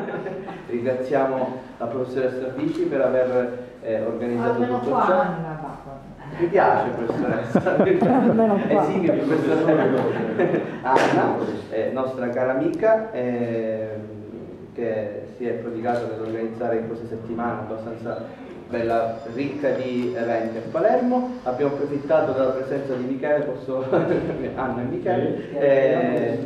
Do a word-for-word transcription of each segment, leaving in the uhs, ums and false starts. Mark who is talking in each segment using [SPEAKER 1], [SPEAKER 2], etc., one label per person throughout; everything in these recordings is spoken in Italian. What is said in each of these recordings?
[SPEAKER 1] Ringraziamo la professoressa Vici per aver eh, organizzato
[SPEAKER 2] almeno
[SPEAKER 1] tutto
[SPEAKER 2] qua,
[SPEAKER 1] ciò.
[SPEAKER 2] Anna,
[SPEAKER 1] Mi piace professoressa. Eh sì, che professoressa Anna, eh, nostra cara amica, eh, che si è prodigata nell'organizzare in questa settimana abbastanza bella, ricca di eventi a Palermo. Abbiamo approfittato della presenza di Michele, posso... Anna e Michele, eh,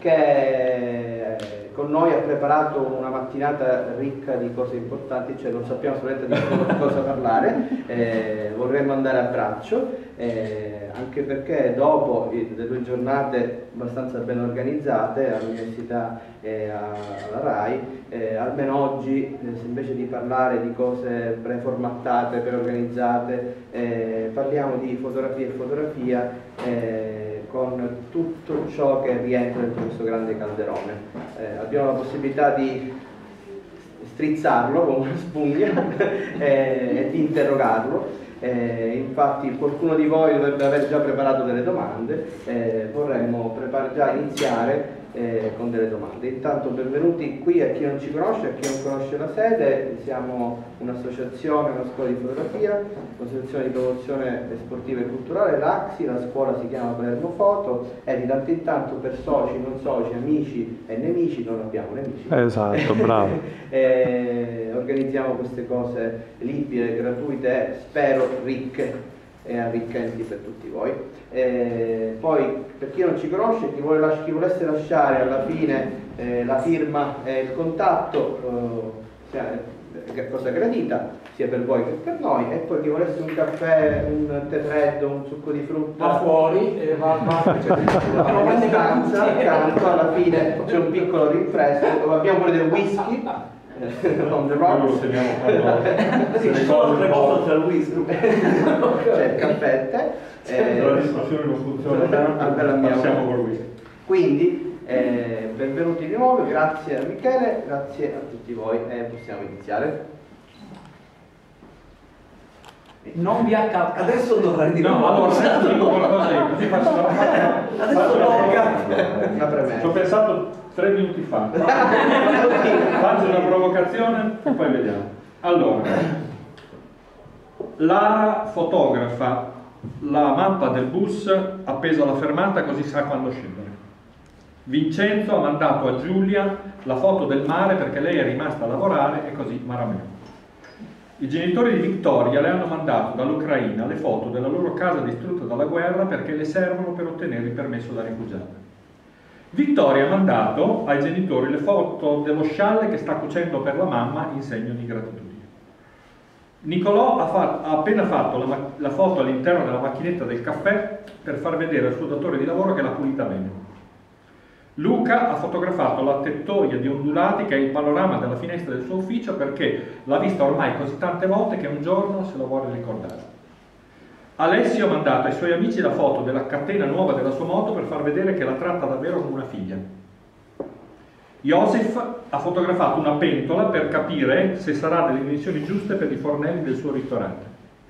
[SPEAKER 1] che con noi ha preparato una mattinata ricca di cose importanti, cioè non sappiamo assolutamente di cosa parlare, eh, vorremmo andare a braccio, eh, anche perché dopo le due giornate abbastanza ben organizzate all'università e alla RAI, eh, almeno oggi eh, invece di parlare di cose preformattate, preorganizzate, eh, parliamo di fotografia e fotografia, eh, con tutto ciò che rientra dentro questo grande calderone. Eh, abbiamo la possibilità di strizzarlo con una spugna eh, e di interrogarlo. Eh, infatti qualcuno di voi dovrebbe aver già preparato delle domande, eh, vorremmo già iniziare eh, con delle domande. Intanto benvenuti qui a chi non ci conosce, a chi non conosce la sede. Siamo un'associazione, una scuola di fotografia, un'associazione di promozione sportiva e culturale, l'A X I, la scuola si chiama Palermo Foto e di tanto in tanto per soci, non soci, amici e nemici, non abbiamo nemici.
[SPEAKER 3] Esatto, bravo.
[SPEAKER 1] eh, organizziamo queste cose libere, gratuite, spero ricche e arricchenti per tutti voi. Eh, poi per chi non ci conosce, chi, vuole las chi volesse lasciare alla fine eh, la firma e il contatto, eh, cosa gradita sia per voi che per noi, e poi chi volesse un caffè, un tè freddo, un succo di frutta
[SPEAKER 4] va fuori e va, va
[SPEAKER 1] cioè, in stanza accanto, alla fine c'è un piccolo rinfresco, abbiamo pure del whisky on the rocks,
[SPEAKER 4] ci sono tre cose del whisky,
[SPEAKER 1] c'è il caffè, eh,
[SPEAKER 5] la discussione non funziona tanto, passiamo col whisky.
[SPEAKER 1] Quindi eh, benvenuti di nuovo, grazie a Michele, grazie a tutti voi e possiamo iniziare.
[SPEAKER 4] Non vi accalca.
[SPEAKER 6] Adesso dovrai dire
[SPEAKER 5] no, allora adesso dico qualcosa io, così faccio la
[SPEAKER 6] adesso
[SPEAKER 1] una premessa.
[SPEAKER 5] ci ho pensato tre minuti fa. Faccio una provocazione e poi vediamo. Allora, Lara fotografa la mappa del bus appesa alla fermata così sa quando scendere. Vincenzo ha mandato a Giulia la foto del mare perché lei è rimasta a lavorare e così marameo. I genitori di Vittoria le hanno mandato dall'Ucraina le foto della loro casa distrutta dalla guerra perché le servono per ottenere il permesso da rifugiata. Vittoria ha mandato ai genitori le foto dello scialle che sta cucendo per la mamma in segno di gratitudine. Nicolò ha, fa ha appena fatto la, la foto all'interno della macchinetta del caffè per far vedere al suo datore di lavoro che l'ha pulita bene. Luca ha fotografato la tettoia di ondulati che è il panorama della finestra del suo ufficio perché l'ha vista ormai così tante volte che un giorno se la vuole ricordare. Alessio ha mandato ai suoi amici la foto della catena nuova della sua moto per far vedere che la tratta davvero come una figlia. Joseph ha fotografato una pentola per capire se sarà delle dimensioni giuste per i fornelli del suo ristorante.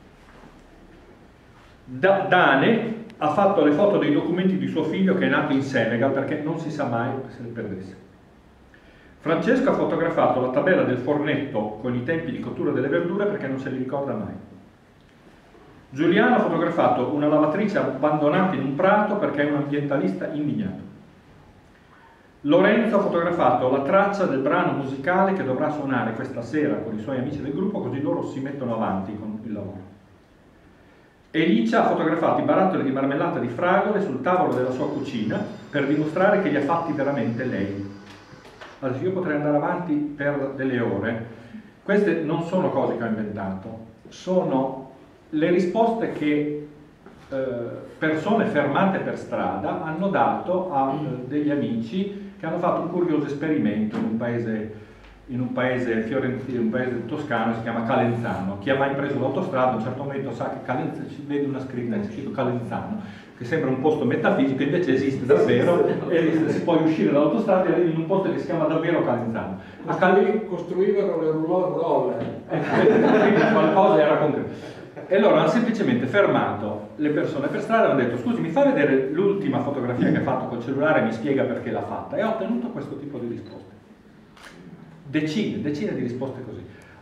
[SPEAKER 5] Da Dane ha fatto le foto dei documenti di suo figlio che è nato in Senegal perché non si sa mai se le perdesse. Francesco ha fotografato la tabella del fornetto con i tempi di cottura delle verdure perché non se li ricorda mai. Giuliano ha fotografato una lavatrice abbandonata in un prato perché è un ambientalista indignato. Lorenzo ha fotografato la traccia del brano musicale che dovrà suonare questa sera con i suoi amici del gruppo così loro si mettono avanti con il lavoro. Elicia ha fotografato i barattoli di marmellata di fragole sul tavolo della sua cucina per dimostrare che li ha fatti veramente lei. Adesso io potrei andare avanti per delle ore. Queste non sono cose che ho inventato, sono le risposte che eh, persone fermate per strada hanno dato a eh, degli amici che hanno fatto un curioso esperimento in un paese in un paese fiorentino, un paese toscano, si chiama Calenzano. Chi ha mai preso l'autostrada a un certo momento sa che Calenzano, ci vede una scritta, c'è scritto Calenzano, che sembra un posto metafisico, invece esiste davvero, e si può uscire dall'autostrada e arrivi in un posto che si chiama davvero Calenzano.
[SPEAKER 4] Ma Cal costruivano le roulotte roller.
[SPEAKER 5] Quindi qualcosa era concreto. E loro hanno semplicemente fermato le persone per strada e hanno detto: scusi, mi fa vedere l'ultima fotografia che ha fatto col cellulare e mi spiega perché l'ha fatta, e ho ottenuto questo tipo di risposte. decine, decine di risposte così.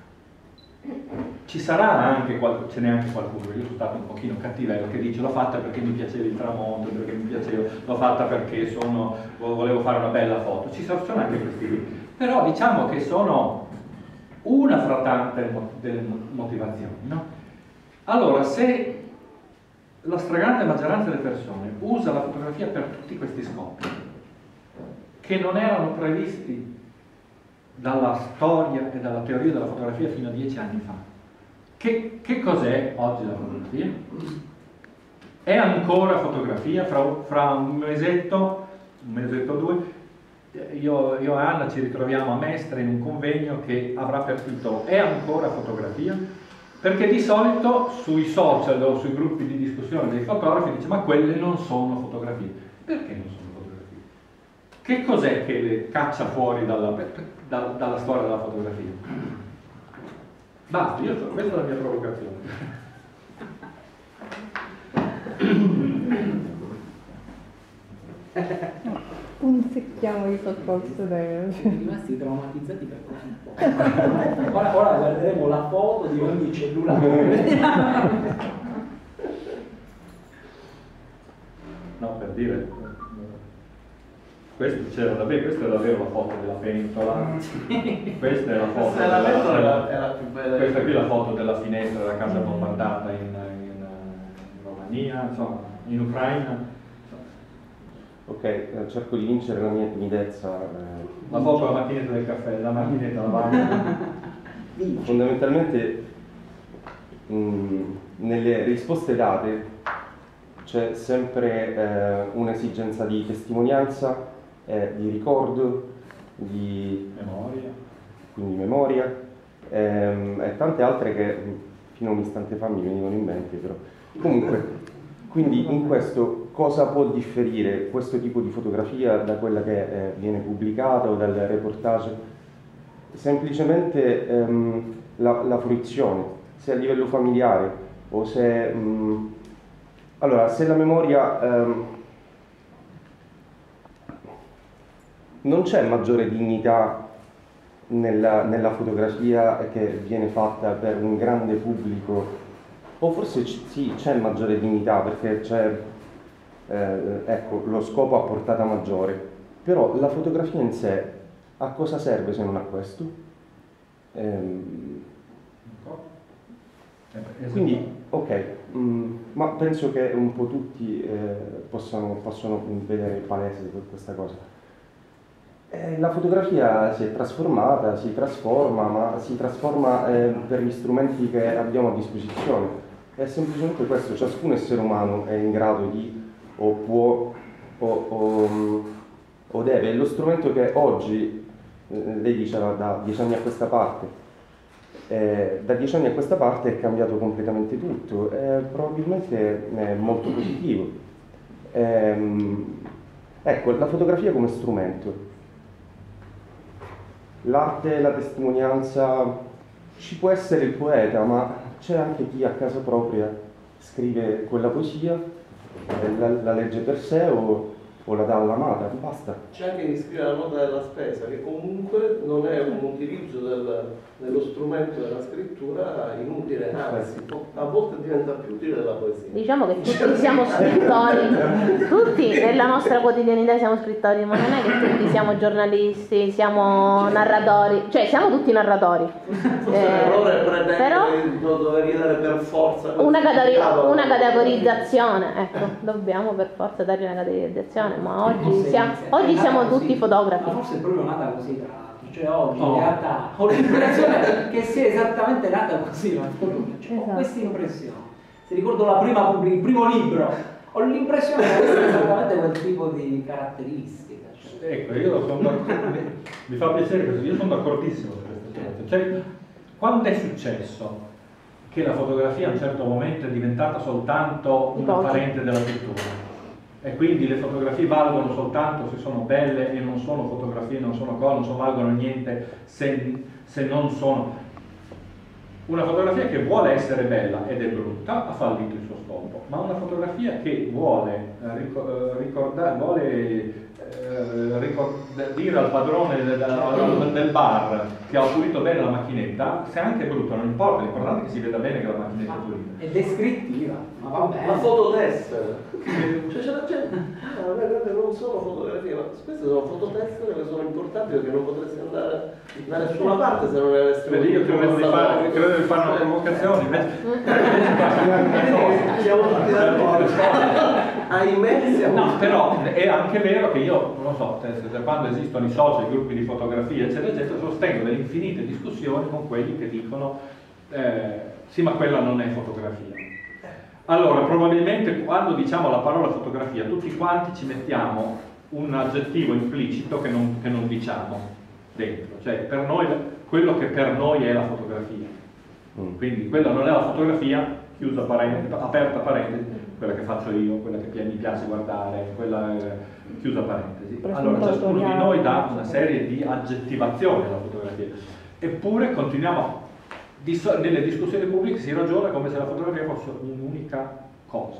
[SPEAKER 5] Ci sarà anche, qual- ce n'è anche qualcuno, io sono stato un pochino cattivello, che dice l'ho fatta perché mi piaceva il tramonto, perché mi piaceva, l'ho fatta perché sono, volevo fare una bella foto. Ci sono anche questi lì. Però diciamo che sono una fra tante delle motivazioni, no? Allora, se la stragrande maggioranza delle persone usa la fotografia per tutti questi scopi, che non erano previsti dalla storia e dalla teoria della fotografia fino a dieci anni fa. Che, che cos'è oggi la fotografia? È ancora fotografia? Fra, fra un mesetto, un mesetto o due, io, io e Anna ci ritroviamo a Mestre in un convegno che avrà per titolo "È ancora fotografia?" Perché di solito sui social o sui gruppi di discussione dei fotografi dice "ma quelle non sono fotografie". Perché non sono fotografie? Che cos'è che le caccia fuori dalla, da, dalla storia della fotografia? Basta, io, questa è la mia provocazione.
[SPEAKER 2] Punzecchiamo di sottoposto dai...
[SPEAKER 3] Siamo rimasti traumatizzati per così poco. Ora, ora guarderemo la foto di ogni cellulare.
[SPEAKER 5] No, per dire, questo c'era davvero, questa è davvero la foto della pentola, questa è la foto
[SPEAKER 1] Questa è la
[SPEAKER 5] della,
[SPEAKER 1] pentola,
[SPEAKER 5] della,
[SPEAKER 1] è la più bella.
[SPEAKER 5] questa qui è la foto della finestra della casa bombardata in, in, in Romania, insomma, in Ucraina.
[SPEAKER 7] Ok, eh, cerco di vincere la mia timidezza. eh.
[SPEAKER 5] La foto della macchinetta del caffè, la macchinetta lavanda.
[SPEAKER 7] Fondamentalmente mh, nelle risposte date c'è sempre eh, un'esigenza di testimonianza, eh, di ricordo, di
[SPEAKER 5] Memoria.
[SPEAKER 7] quindi memoria ehm, e tante altre che fino a un istante fa mi venivano in mente, però comunque, quindi in questo cosa può differire questo tipo di fotografia da quella che eh, viene pubblicata o dal reportage? Semplicemente ehm, la, la fruizione, se a livello familiare o se mh, allora se la memoria ehm, non c'è maggiore dignità nella, nella fotografia che viene fatta per un grande pubblico, o forse c- sì, c'è maggiore dignità perché c'è eh, ecco, lo scopo a portata maggiore, però la fotografia in sé a cosa serve se non a questo? Ehm, quindi, ok, mh, ma penso che un po' tutti eh, possano, possono vedere palese questa cosa. Eh, la fotografia si è trasformata, si trasforma, ma si trasforma eh, per gli strumenti che abbiamo a disposizione. È semplicemente questo, ciascun essere umano è in grado di, o può, o, o, o deve. Lo strumento che oggi, eh, lei diceva da dieci anni a questa parte, eh, da dieci anni a questa parte è cambiato completamente tutto, eh, probabilmente è molto positivo. Ehm, ecco, la fotografia come strumento. L'arte, la testimonianza, ci può essere il poeta, ma c'è anche chi a casa propria scrive quella poesia, la, la legge per sé o, o la dà all'amata, basta.
[SPEAKER 4] C'è anche chi scrive la nota della spesa, che comunque non è un utilizzo del, dello strumento della scrittura inutile, anzi a volte diventa più utile della poesia.
[SPEAKER 8] Diciamo che tutti siamo scrittori, tutti nella nostra quotidianità siamo scrittori, ma non è che tutti siamo giornalisti, siamo narratori, cioè siamo tutti narratori.
[SPEAKER 4] Forse
[SPEAKER 8] Eh,
[SPEAKER 4] l'errore è pretendere
[SPEAKER 8] però
[SPEAKER 4] di dover dare per forza
[SPEAKER 8] una,
[SPEAKER 4] significato.
[SPEAKER 8] una categorizzazione, ecco, dobbiamo per forza dare una categorizzazione, ma oggi siamo, oggi siamo tutti fotografi.
[SPEAKER 3] Ma forse è proprio nata così, tra l'altro, cioè oggi
[SPEAKER 5] Oh.
[SPEAKER 3] in realtà ho l'impressione che sia esattamente nata così, ma cioè, ho
[SPEAKER 2] Esatto.
[SPEAKER 3] questa impressione. Se ricordo la prima pubblic- il primo libro, ho l'impressione che avesse esattamente quel tipo di caratteristica. Cioè.
[SPEAKER 5] Ecco, io sono d'accordo, mi fa piacere questo, io sono d'accordissimo su questa cosa. Cioè, quando è successo che la fotografia a un certo momento è diventata soltanto una
[SPEAKER 8] Pochi.
[SPEAKER 5] parente della pittura e quindi le fotografie valgono soltanto se sono belle e non sono fotografie, non sono cose, non sono, valgono niente se, se non sono... Una fotografia che vuole essere bella ed è brutta ha fallito il suo scopo, ma una fotografia che vuole eh, rico- eh, ricordare, vuole eh, eh, ricor- dire al padrone del, del, del bar che ha pulito bene la macchinetta, se è anche brutta non importa, l'importante è che si veda bene che la macchinetta è pulita.
[SPEAKER 3] È descrittiva, ma va bene.
[SPEAKER 4] La fototest, cioè c'è la gente, ah, guardate, non sono fotografie, ma queste sono fototest che sono importanti perché non potresti andare da nessuna parte se non ne avessi.
[SPEAKER 5] Vedi, io credo di fare, credo di fare una provocazione, invece
[SPEAKER 4] siamo tutti d'accordo. Ahimè siamo.
[SPEAKER 5] No, però è anche vero che io, non lo so, se, se quando esistono i social, i gruppi di fotografia, eccetera, eccetera, sostengo delle infinite discussioni con quelli che dicono eh, sì, ma quella non è fotografia. Allora, probabilmente quando diciamo la parola fotografia, tutti quanti ci mettiamo un aggettivo implicito che non, che non diciamo dentro, cioè per noi, quello che per noi è la fotografia. Quindi quella non è la fotografia, chiusa parentesi, aperta parentesi, quella che faccio io, quella che mi piace guardare, quella eh, chiusa parentesi. Allora ciascuno di noi dà una serie di aggettivazioni alla fotografia, eppure continuiamo, nelle discussioni pubbliche si ragiona come se la fotografia fosse un'unica cosa.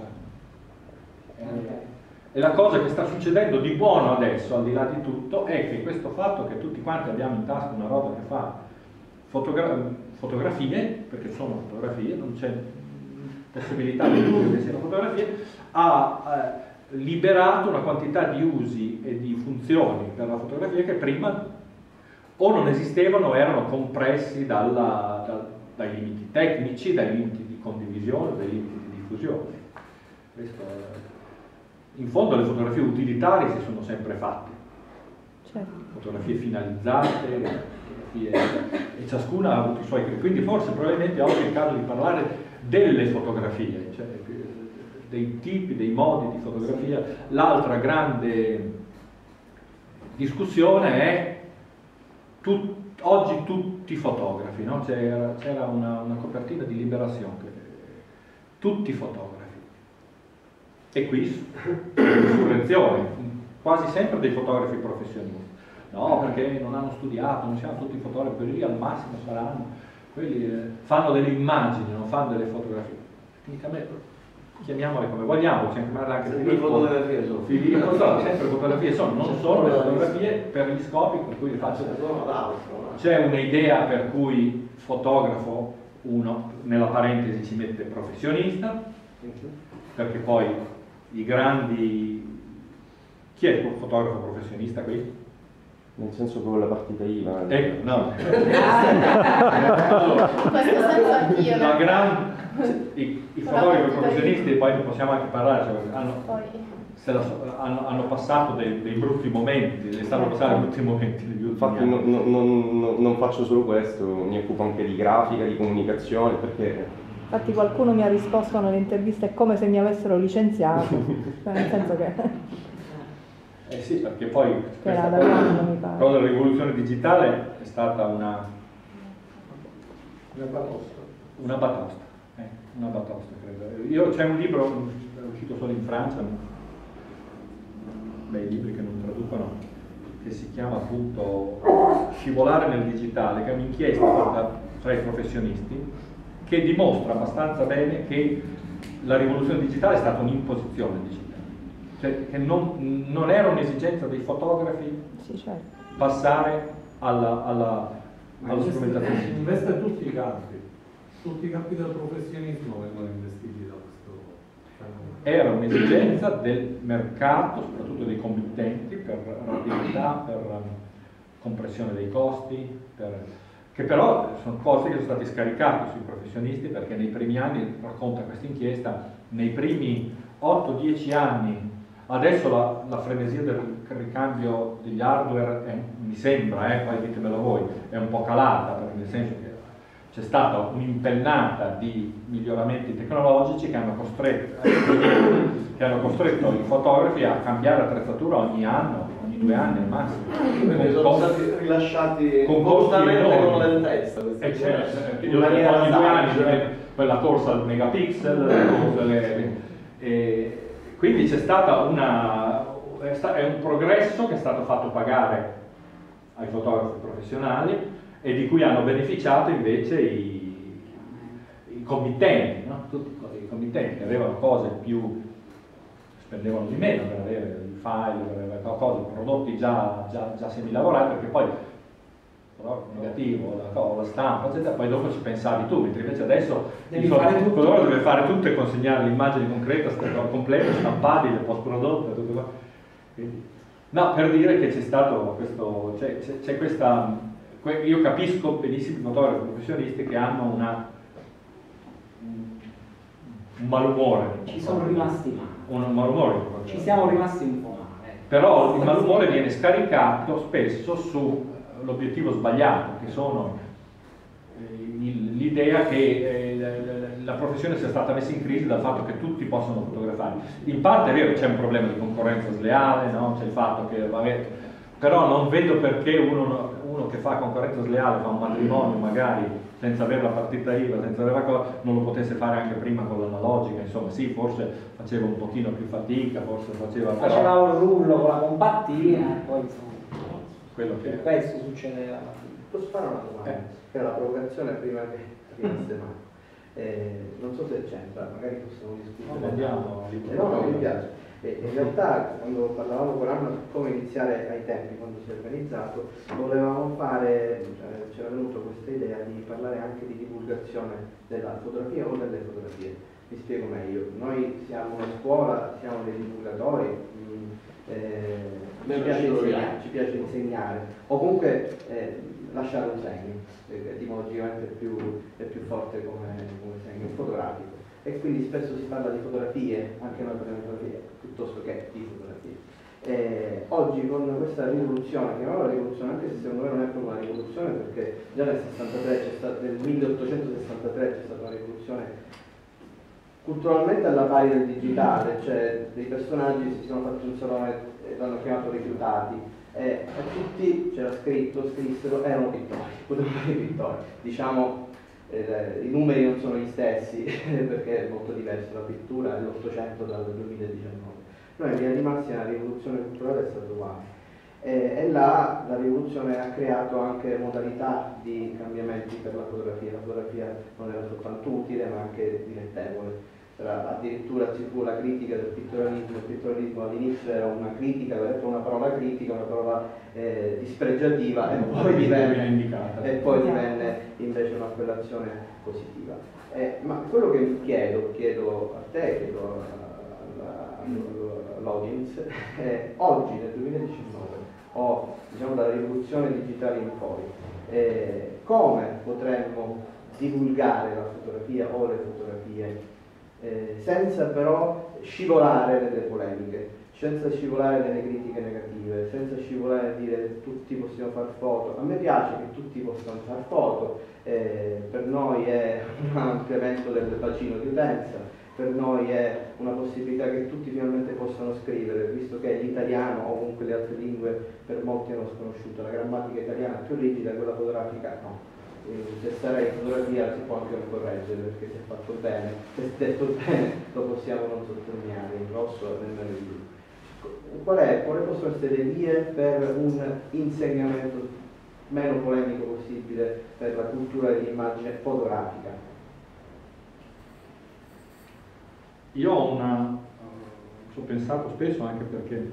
[SPEAKER 5] E la cosa che sta succedendo di buono adesso, al di là di tutto, è che questo fatto che tutti quanti abbiamo in tasca una roba che fa fotogra fotografie, perché sono fotografie, non c'è possibilità di dire che siano fotografie, ha eh, liberato una quantità di usi e di funzioni per la fotografia che prima o non esistevano o erano compressi dalla, da, dai limiti tecnici, dai limiti di condivisione, dai limiti di diffusione. Questo è... In fondo le fotografie utilitarie si sono sempre fatte, certo. Fotografie finalizzate, fotografie... e ciascuna ha avuto i suoi criteri, quindi forse probabilmente oggi è il caso di parlare delle fotografie, cioè dei tipi, dei modi di fotografia. L'altra grande discussione è tut, oggi tutti fotografi, no? C'era una, una copertina di Liberazione, tutti fotografi. E qui insurrezione, quasi sempre dei fotografi professionisti. No, perché non hanno studiato, non siamo tutti fotografi, quelli lì al massimo saranno, quelli eh, fanno delle immagini, non fanno delle fotografie. Tecnicamente, chiamiamole come vogliamo, possiamo chiamarle anche Filippo,
[SPEAKER 4] fotografie sono.
[SPEAKER 5] Filippo, sono sempre fotografie, sono, non sono le fotografie per gli scopi per cui le faccio. C'è un'idea per cui fotografo, uno, nella parentesi ci mette professionista, perché poi i grandi... Chi è il fotografo professionista qui?
[SPEAKER 7] Nel senso che con la partita I V A.
[SPEAKER 5] Ecco, no.
[SPEAKER 8] Allora, in questo senso anch'io.
[SPEAKER 5] La gran, i, i fotografi professionisti, poi ne possiamo anche parlare, cioè, hanno, se la, hanno, hanno passato dei, dei brutti momenti, le stanno passando brutti momenti negli ultimi
[SPEAKER 7] Infatti
[SPEAKER 5] anni.
[SPEAKER 7] non, non, non, non faccio solo questo, mi occupo anche di grafica, di comunicazione, perché...
[SPEAKER 2] Infatti qualcuno mi ha risposto nell'intervista, è come se mi avessero licenziato, nel senso che...
[SPEAKER 5] Eh sì, perché poi questa
[SPEAKER 2] da
[SPEAKER 5] cosa,
[SPEAKER 2] quando, mi pare.
[SPEAKER 5] cosa della rivoluzione digitale è stata una...
[SPEAKER 4] Una batosta.
[SPEAKER 5] Una batosta, eh, una batosta credo. Io c'è un libro, è uscito solo in Francia, dei libri che non traducono, che si chiama appunto Scivolare nel digitale, che è un'inchiesta fatta tra i professionisti che dimostra abbastanza bene che la rivoluzione digitale è stata un'imposizione digitale, cioè che non, non era un'esigenza dei fotografi
[SPEAKER 2] sì, certo.
[SPEAKER 5] passare alla, alla, alla strumentazione.
[SPEAKER 9] Investe tutti i campi, tutti i campi del professionismo vengono investiti da questo fenomeno.
[SPEAKER 5] Era un'esigenza del mercato, soprattutto dei committenti, per rapidità, per compressione dei costi, per... che però sono costi che sono stati scaricati sui professionisti, perché nei primi anni, racconta questa inchiesta, nei primi otto dieci anni, adesso la, la frenesia del ricambio degli hardware è, mi sembra, eh, poi ditemelo voi, è un po' calata, nel senso che c'è stata un'impennata di miglioramenti tecnologici che hanno costretto, che hanno costretto i fotografi a cambiare attrezzatura ogni anno, ogni due anni al massimo.
[SPEAKER 4] Quindi sono stati rilasciati
[SPEAKER 5] con costi enormi.
[SPEAKER 4] con lentezza.
[SPEAKER 5] E certo, ogni due anni quella corsa al megapixel, le, le, e, quindi c'è stata una, è, sta, è un progresso che è stato fatto pagare ai fotografi professionali e di cui hanno beneficiato invece i, i committenti, no? Tutti i committenti che avevano cose più spendevano di meno per avere il file, per avere cose, prodotti già, già, già semilavorati, perché poi il negativo, la, la stampa, eccetera, poi dopo ci pensavi tu, mentre invece adesso
[SPEAKER 3] Devi
[SPEAKER 5] il
[SPEAKER 3] fare tutto.
[SPEAKER 5] fotografo deve fare tutto e consegnare l'immagine concreta, completa, stampabile, post prodotto, tutto qua. Quindi, no, per dire che c'è stato questo, c'è, c'è, c'è questa, io capisco benissimo i fotografi professionisti che hanno una, un malumore.
[SPEAKER 3] Ci sono rimasti male.
[SPEAKER 5] Un malumore.
[SPEAKER 3] Ci siamo rimasti un po' male.
[SPEAKER 5] Però il malumore viene scaricato spesso sull'obiettivo sbagliato, che sono l'idea che eh, la professione sia stata messa in crisi dal fatto che tutti possono fotografare. In parte è vero, c'è un problema di concorrenza sleale, no? C'è il fatto che, vabbè, però non vedo perché uno, uno che fa concorrenza sleale, fa un matrimonio magari senza avere la partita I V A, senza avere la cosa, non lo potesse fare anche prima con l'analogica. Insomma, sì, forse faceva un pochino più fatica, forse faceva... Però...
[SPEAKER 3] Faceva un rullo con la compattina e poi insomma,
[SPEAKER 5] quello che...
[SPEAKER 3] questo succedeva.
[SPEAKER 1] Posso fare una domanda?
[SPEAKER 5] Eh.
[SPEAKER 1] Che è la provocazione prima che arrivasse male. Eh, non so se c'entra, magari possiamo discutere.
[SPEAKER 5] No, andiamo.
[SPEAKER 1] Eh, no, no, mi piace. Eh, in realtà quando parlavamo con Anna su come iniziare ai tempi, quando si è organizzato, volevamo fare, eh, c'era venuta questa idea di parlare anche di divulgazione della fotografia o delle fotografie. Mi spiego meglio. Noi siamo una scuola, siamo dei divulgatori, mh, eh, ci, piace insegnare, ci piace insegnare, o comunque eh, lasciare un segno, etimologicamente è più, è più forte come, come segno fotografico, e quindi spesso si parla di fotografie, anche noi parliamo di fotografie, piuttosto che di fotografie. Eh, oggi con questa rivoluzione, chiamiamola rivoluzione, anche se secondo me non è proprio una rivoluzione, perché già nel, sessantatré c'è stato, nel milleottocentosessantatré c'è stata una rivoluzione culturalmente alla pari del digitale, cioè dei personaggi si sono fatti un salone e l'hanno chiamato rifiutati, e a tutti c'era scritto, scrissero, erano pittori, potevano fare i pittori. Diciamo, eh, i numeri non sono gli stessi, perché è molto diverso la pittura dell'Ottocento dal duemiladiciannove. Noi in linea di massima la rivoluzione culturale è stata uguale. E, e là la rivoluzione ha creato anche modalità di cambiamenti per la fotografia. La fotografia non era soltanto utile ma anche dilettevole. Era, addirittura ci fu la critica del pittorialismo. Il pittorialismo all'inizio era una critica, era una parola critica, una parola eh, dispregiativa, e poi, divenne, e poi divenne invece un'appellazione positiva. Eh, ma quello che vi chiedo, chiedo a te, chiedo all'audience, è oggi nel duemiladiciannove, o diciamo dalla rivoluzione digitale in poi, eh, come potremmo divulgare la fotografia o le fotografie Eh, senza però scivolare nelle polemiche, senza scivolare nelle critiche negative, senza scivolare a dire che tutti possiamo fare foto. A me piace che tutti possano fare foto, eh, per noi è un ampliamento del bacino di utenza, per noi è una possibilità che tutti finalmente possano scrivere, visto che l'italiano o comunque le altre lingue per molti hanno sconosciuto, la grammatica italiana è più rigida, quella fotografica no. Se sarà in fotografia si può anche correggere perché si è fatto bene, se è detto bene lo possiamo non sottolineare in grosso o nel meglio. Qual è, quali possono essere le vie per un insegnamento meno polemico possibile per la cultura dell'immagine fotografica?
[SPEAKER 5] Io ho una, ci ho pensato spesso anche perché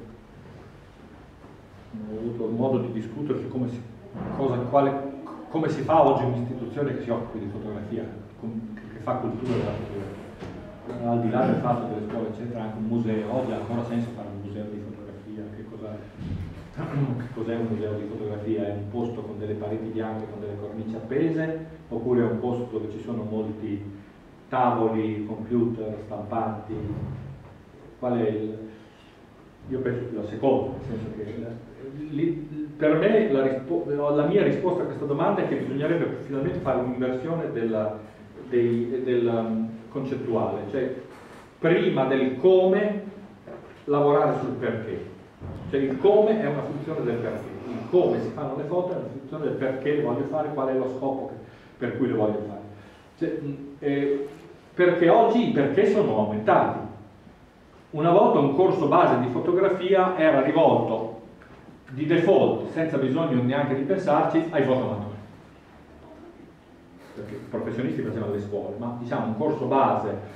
[SPEAKER 5] ho avuto modo di discutere su come si, cosa, quale, come si fa oggi un'istituzione che si occupi di fotografia, che fa cultura della fotografia. Al di là del fatto delle scuole eccetera, anche un museo, oggi ha ancora senso fare un museo di fotografia, che cos'è? Che cos'è un museo di fotografia? È un posto con delle pareti bianche, con delle cornici appese, oppure è un posto dove ci sono molti tavoli, computer, stampanti? Qual è il... Io penso più la seconda, nel senso che per me la, rispo... la mia risposta a questa domanda è che bisognerebbe finalmente fare un'inversione della, dei, del um, concettuale, cioè prima del come lavorare sul perché. Cioè il come è una funzione del perché, il come si fanno le foto è una funzione del perché le voglio fare, qual è lo scopo che, per cui le voglio fare. Cioè, eh, perché oggi i perché sono aumentati. Una volta un corso base di fotografia era rivolto di default, senza bisogno neanche di pensarci, ai fotoamatori. Perché i professionisti facevano le scuole, ma diciamo un corso base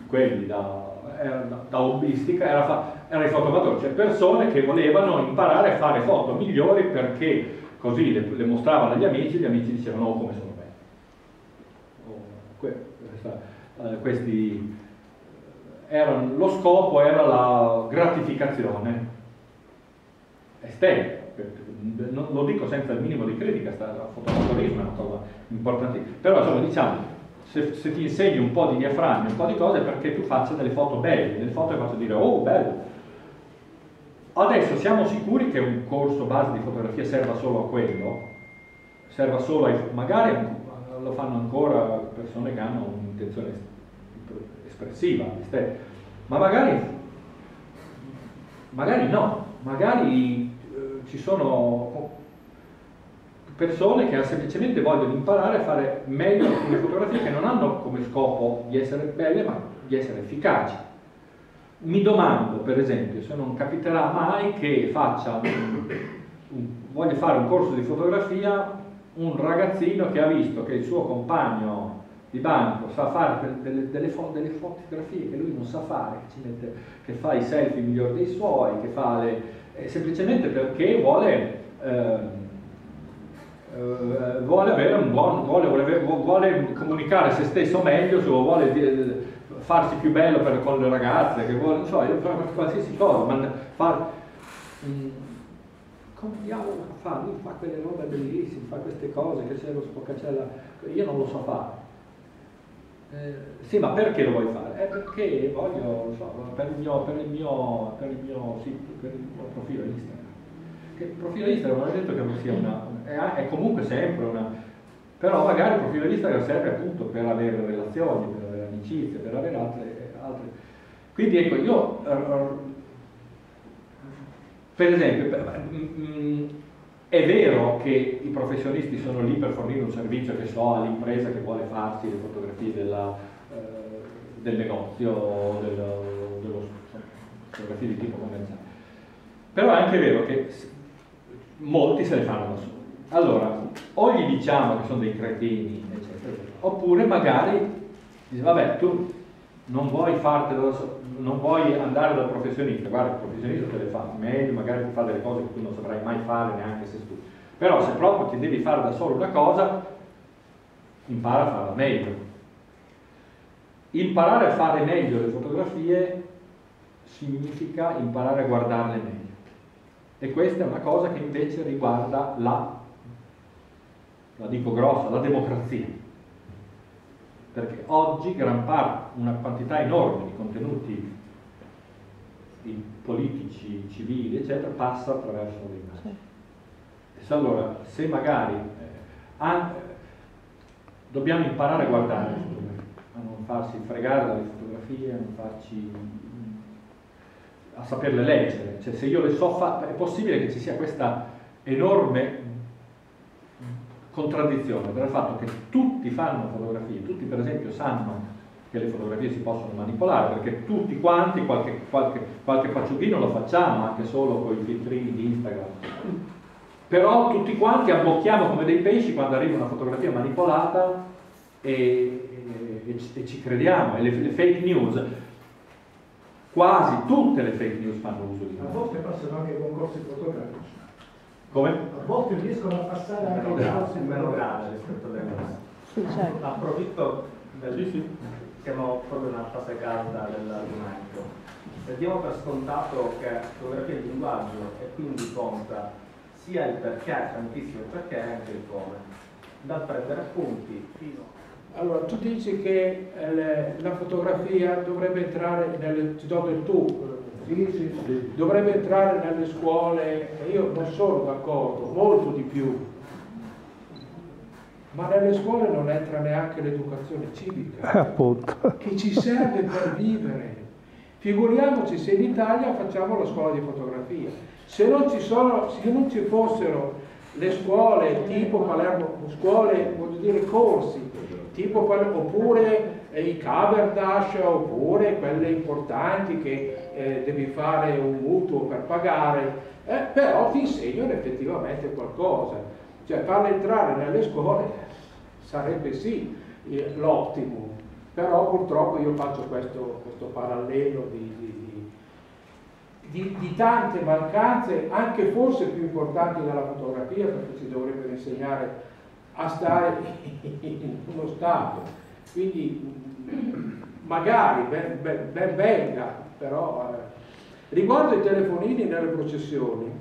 [SPEAKER 5] quelli da, era da, da hobbistica, era, fa, era i fotomatori, cioè persone che volevano imparare a fare foto migliori perché così le, le mostravano agli amici, gli amici dicevano oh come sono belli. Oh, que, questa, eh, questi, erano, lo scopo era la gratificazione estetica. Non lo dico senza il minimo di critica, il fotomatorismo è una cosa importantissima, però insomma diciamo, se, se ti insegni un po' di diaframmi, un po' di cose, perché tu faccia delle foto belle, delle foto che faccio dire oh bello. Adesso siamo sicuri che un corso base di fotografia serva solo a quello? Serva solo ai, magari lo fanno ancora persone che hanno un'intenzione espressiva, ma magari, magari no, magari ci sono persone che semplicemente vogliono imparare a fare meglio alcune fotografie che non hanno come scopo di essere belle ma di essere efficaci. Mi domando per esempio se non capiterà mai che faccia un, un, voglia fare un corso di fotografia un ragazzino che ha visto che il suo compagno di banco sa fare delle, delle, fo delle fotografie che lui non sa fare, che, ci mette, che fa i selfie migliori dei suoi, che fa le semplicemente perché vuole, eh, eh, vuole avere un buon, vuole, vuole, vuole comunicare se stesso meglio, vuole di, farsi più bello per, con le ragazze, che vuole, non so, fare qualsiasi cosa, ma far, mh, come diavolo fa? Lui fa quelle robe bellissime, fa queste cose che se lo spoccacella, io non lo so fare. Eh, sì, ma perché lo vuoi fare? Eh, perché voglio, non so, per il mio, per il mio, per il mio, sì, per il mio profilo Instagram. Che il profilo Instagram non è detto che non sia una, è, è comunque sempre una, però magari il profilo Instagram serve appunto per avere relazioni, per avere amicizie, per avere altre, altre. Quindi ecco, io, per esempio, per, mm, è vero che i professionisti sono lì per fornire un servizio che so all'impresa che vuole farsi le fotografie della, eh, del negozio, dello, dello, fotografie di tipo commerciale. Però è anche vero che molti se le fanno da soli. Allora, o gli diciamo che sono dei cretini, eccetera, oppure magari dice, vabbè, tu non vuoi fartelo da solo, non vuoi andare dal professionista, guarda, il professionista te le fa meglio, magari ti fa delle cose che tu non saprai mai fare neanche se studi. Però se proprio ti devi fare da solo una cosa, impara a farla meglio. Imparare a fare meglio le fotografie significa imparare a guardarle meglio. E questa è una cosa che invece riguarda la, la dico grossa, la democrazia. Perché oggi gran parte, una quantità enorme di contenuti di politici, civili, eccetera, passa attraverso le immagini. Sì. Allora, se magari eh, anche, dobbiamo imparare a guardare le fotografie, a non farsi fregare dalle fotografie, a non farci, a saperle leggere. Cioè, se io le so fare, è possibile che ci sia questa enorme contraddizione tra il fatto che tutti fanno fotografie, tutti per esempio sanno che le fotografie si possono manipolare, perché tutti quanti qualche, qualche, qualche pacciughino lo facciamo anche solo con i filtrini di Instagram, però tutti quanti abbocchiamo come dei pesci quando arriva una fotografia manipolata e, e, e, e ci crediamo. E le, le fake news, quasi tutte le fake news fanno uso di
[SPEAKER 10] a volte passano anche i concorsi fotografici.
[SPEAKER 5] Come?
[SPEAKER 10] A volte riescono a passare anche i concorsi
[SPEAKER 3] meno grave rispetto alle cose.
[SPEAKER 2] Sì, certo.
[SPEAKER 3] Approfitto del
[SPEAKER 5] Sì, sì.
[SPEAKER 3] siamo proprio nella fase calda dell'argomento. Se diamo per scontato che fotografia è il linguaggio e quindi conta sia il perché, tantissimo il perché, e anche il come, da prendere appunti fino.
[SPEAKER 11] Allora, tu dici che eh, le, la fotografia dovrebbe entrare nelle, ti do del tu, sì, sì, sì. Dovrebbe entrare nelle scuole, e io non sono d'accordo, molto di più. Ma nelle scuole non entra neanche l'educazione civica,
[SPEAKER 12] appunto,
[SPEAKER 11] che ci serve per vivere. Figuriamoci se in Italia facciamo la scuola di fotografia. Se non ci sono, se non ci fossero le scuole tipo Palermo, scuole, voglio dire corsi, tipo Palermo, oppure eh, i Caberdash, oppure quelle importanti che eh, devi fare un mutuo per pagare, eh, però ti insegnano effettivamente qualcosa. Cioè farle entrare nelle scuole sarebbe sì l'optimum, però purtroppo io faccio questo, questo parallelo di, di, di, di tante mancanze, anche forse più importanti della fotografia, perché ci dovrebbero insegnare a stare in uno stato. Quindi magari ben, ben, ben venga, però eh. Riguardo ai telefonini nelle processioni,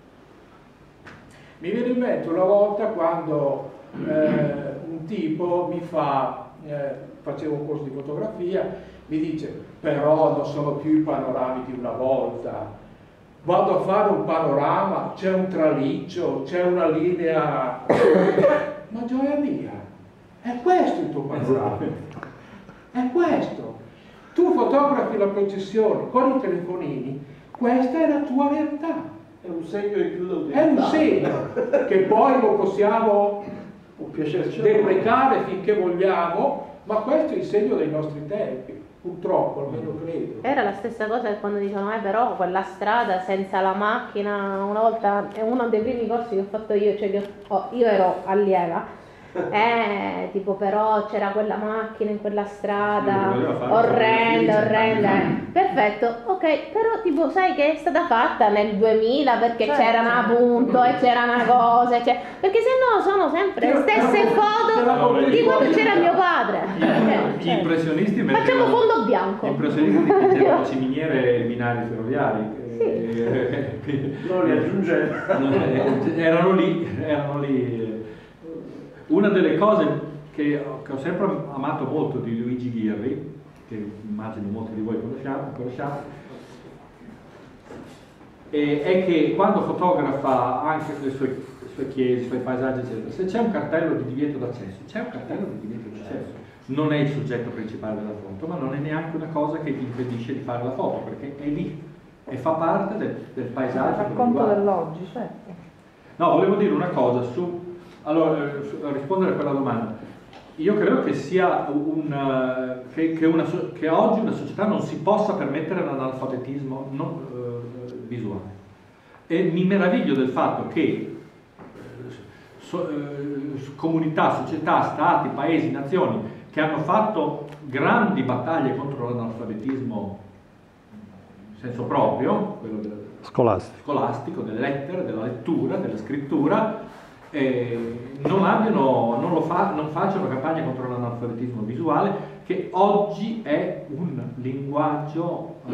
[SPEAKER 11] mi viene in mente una volta quando eh, un tipo mi fa, eh, facevo un corso di fotografia, mi dice però non sono più i panorami di una volta, vado a fare un panorama, c'è un traliccio, c'è una linea, ma gioia mia, è questo il tuo panorama, è questo. Tu fotografi la processione con i telefonini, questa è la tua realtà.
[SPEAKER 4] È un segno in più da
[SPEAKER 11] È un segno che poi lo possiamo deprecare finché vogliamo, ma questo è il segno dei nostri tempi, purtroppo, almeno credo.
[SPEAKER 8] Era la stessa cosa che quando dicevano, eh però quella strada senza la macchina, una volta, è uno dei primi corsi che ho fatto io, cioè che ho, io ero allieva, eh, tipo però c'era quella macchina in quella strada, sì, orrenda, orrenda, perfetto, ok, però tipo sai che è stata fatta nel duemila perché certo, c'erano appunto e c'era una cosa, cioè, perché se no sono sempre le stesse foto di quando c'era mio padre.
[SPEAKER 5] Gli cioè, impressionisti
[SPEAKER 8] facciamo fondo bianco.
[SPEAKER 5] Gli impressionisti mettevano ciminiere e binari ferroviari.
[SPEAKER 8] Sì.
[SPEAKER 1] Non li aggiungevano.
[SPEAKER 5] Erano lì, erano lì. Una delle cose che, che ho sempre amato molto di Luigi Ghirri, che immagino molti di voi conosciamo, conosciamo e, è che quando fotografa anche le sue, le sue chiese, i suoi paesaggi, eccetera, se c'è un cartello di divieto d'accesso, c'è un cartello di divieto d'accesso. Non è il soggetto principale della foto, ma non è neanche una cosa che ti impedisce di fare la foto, perché è lì e fa parte del, del paesaggio.
[SPEAKER 2] Il racconto dell'oggi, certo.
[SPEAKER 5] No, volevo dire una cosa su... Allora, a rispondere a quella domanda, io credo che sia un, che, che, una, che oggi una società non si possa permettere l'analfabetismo non, eh, visuale, e mi meraviglio del fatto che so, eh, comunità, società, stati, paesi, nazioni che hanno fatto grandi battaglie contro l'analfabetismo in senso proprio, quello del,
[SPEAKER 12] scolastico.
[SPEAKER 5] scolastico, delle lettere, della lettura, della scrittura, Eh, non, abbiano, non, lo fa, non facciano campagna contro l'analfabetismo visuale, che oggi è un linguaggio eh,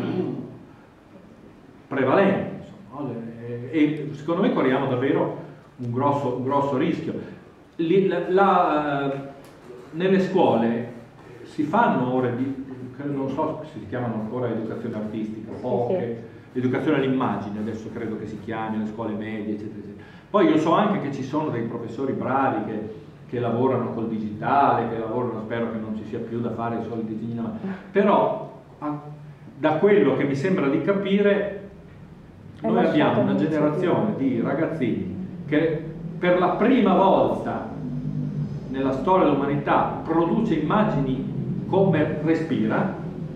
[SPEAKER 5] prevalente, insomma, e, e secondo me corriamo davvero un grosso, un grosso rischio. Li, la, la, nelle scuole si fanno ore di, non so se si chiamano ancora educazione artistica, poche, sì, sì. Educazione all'immagine, adesso credo che si chiami, le scuole medie, eccetera, eccetera. Poi io so anche che ci sono dei professori bravi che, che lavorano col digitale, che lavorano, spero che non ci sia più da fare i soliti disegni, però a, da quello che mi sembra di capire, noi abbiamo una generazione di ragazzini che per la prima volta nella storia dell'umanità produce immagini come respira,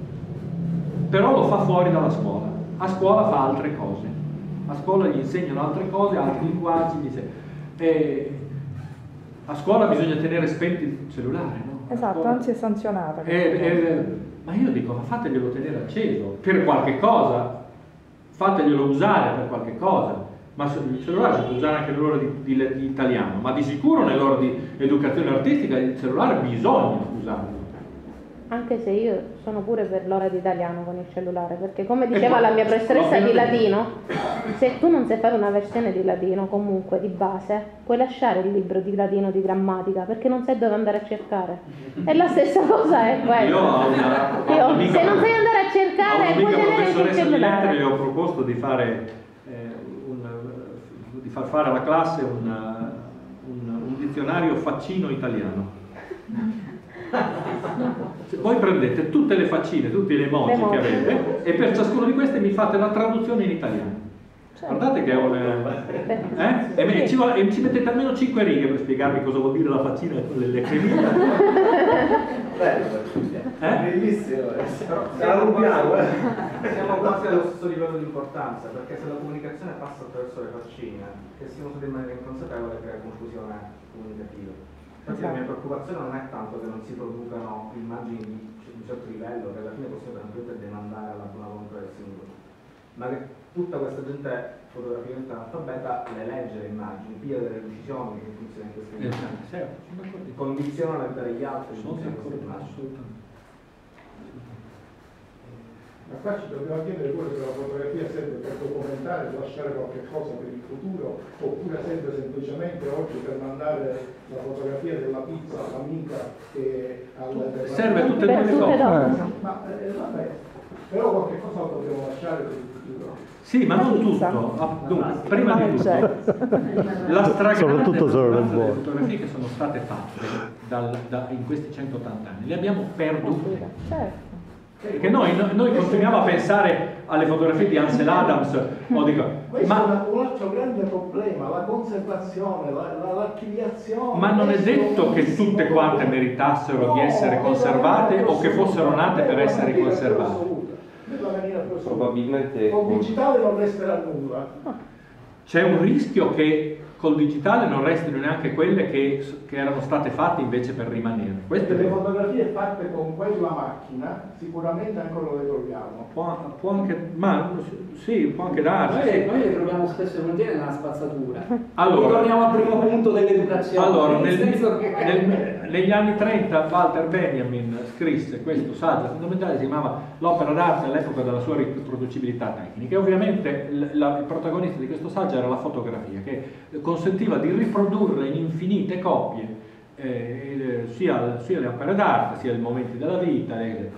[SPEAKER 5] però lo fa fuori dalla scuola. A scuola fa altre cose. A scuola gli insegnano altre cose, altri linguaggi, e a scuola bisogna tenere spenti il cellulare, no?
[SPEAKER 2] Esatto, anzi è sanzionata.
[SPEAKER 5] E, e, ma io dico, ma fateglielo tenere acceso per qualche cosa, fateglielo usare per qualche cosa, ma il cellulare si può usare anche nell'ora di, di, di italiano, ma di sicuro nell'ora di educazione artistica il cellulare bisogna usarlo.
[SPEAKER 8] Anche se io sono pure per l'ora di italiano con il cellulare, perché come diceva la mia professoressa di latino, se tu non sai fare una versione di latino comunque di base, puoi lasciare il libro di latino di grammatica, perché non sai dove andare a cercare. E la stessa cosa è quella.
[SPEAKER 5] Io ho una,
[SPEAKER 8] io, se non sai andare a cercare, puoi tenere il cellulare.
[SPEAKER 5] Io ho proposto di fare eh, un, di far fare alla classe un, un, un dizionario faccino italiano. Voi prendete tutte le faccine, tutte le emoji che avete e per ciascuno di queste mi fate la traduzione in italiano. Certo. Guardate che è un... Eh? E, me, ci vuole, e ci mettete almeno cinque righe per spiegarmi cosa vuol dire la faccina e le cremine.
[SPEAKER 1] È bellissimo.
[SPEAKER 3] Siamo quasi, siamo quasi allo stesso livello di importanza, perché se la comunicazione passa attraverso le faccine, che si usa in maniera inconsapevole, crea confusione comunicativa. Infatti la mia preoccupazione non è tanto che non si producano immagini di un certo livello, che alla fine possiamo tranquillamente demandare alla buona volontà del singolo, ma che tutta questa gente fotograficamente analfabeta le legge le immagini, piglia delle decisioni che funzionano in queste immagini, condiziona la vita degli altri.
[SPEAKER 5] Sono d'accordo, assolutamente.
[SPEAKER 10] Ma qua ci dobbiamo chiedere pure se la fotografia serve per documentare, per lasciare qualche cosa per il futuro, oppure serve semplicemente oggi per mandare la fotografia della pizza all'amica che al
[SPEAKER 5] serve tutte e due le cose.
[SPEAKER 10] Ma eh, vabbè, però qualche cosa lo dobbiamo lasciare per il futuro.
[SPEAKER 5] Sì, ma non tutto. Ah, dunque, prima di tutto, la stragrande maggioranza delle fotografie che sono state fatte dal, da, in questi centottanta anni le abbiamo perdute.
[SPEAKER 2] Certo.
[SPEAKER 5] Perché noi, noi continuiamo a pensare alle fotografie di Ansel Adams o di...
[SPEAKER 10] Questo
[SPEAKER 5] ma,
[SPEAKER 10] è un altro grande problema, la conservazione, l'archiviazione.
[SPEAKER 5] Ma non è detto che tutte quante meritassero no, di essere conservate o che fossero nate per essere conservate.
[SPEAKER 7] Probabilmente
[SPEAKER 10] con il digitale non resterà nulla.
[SPEAKER 5] C'è un rischio che col digitale non restino neanche quelle che, che erano state fatte invece per rimanere. Queste
[SPEAKER 10] le fotografie fatte con quella macchina sicuramente ancora le troviamo.
[SPEAKER 5] Può, può anche, ma sì, può anche darsi.
[SPEAKER 6] Noi, noi le troviamo spesso e volentieri nella spazzatura.
[SPEAKER 5] Allora,
[SPEAKER 6] torniamo al primo punto dell'educazione.
[SPEAKER 5] Allora, nel,
[SPEAKER 6] che...
[SPEAKER 5] nel, negli anni trenta Walter Benjamin scrisse questo saggio fondamentale, si chiamava L'opera d'arte all'epoca della sua riproducibilità tecnica, e ovviamente il, la, il protagonista di questo saggio era la fotografia, che consentiva di riprodurre in infinite copie eh, sia, sia le opere d'arte, sia i momenti della vita. Eh.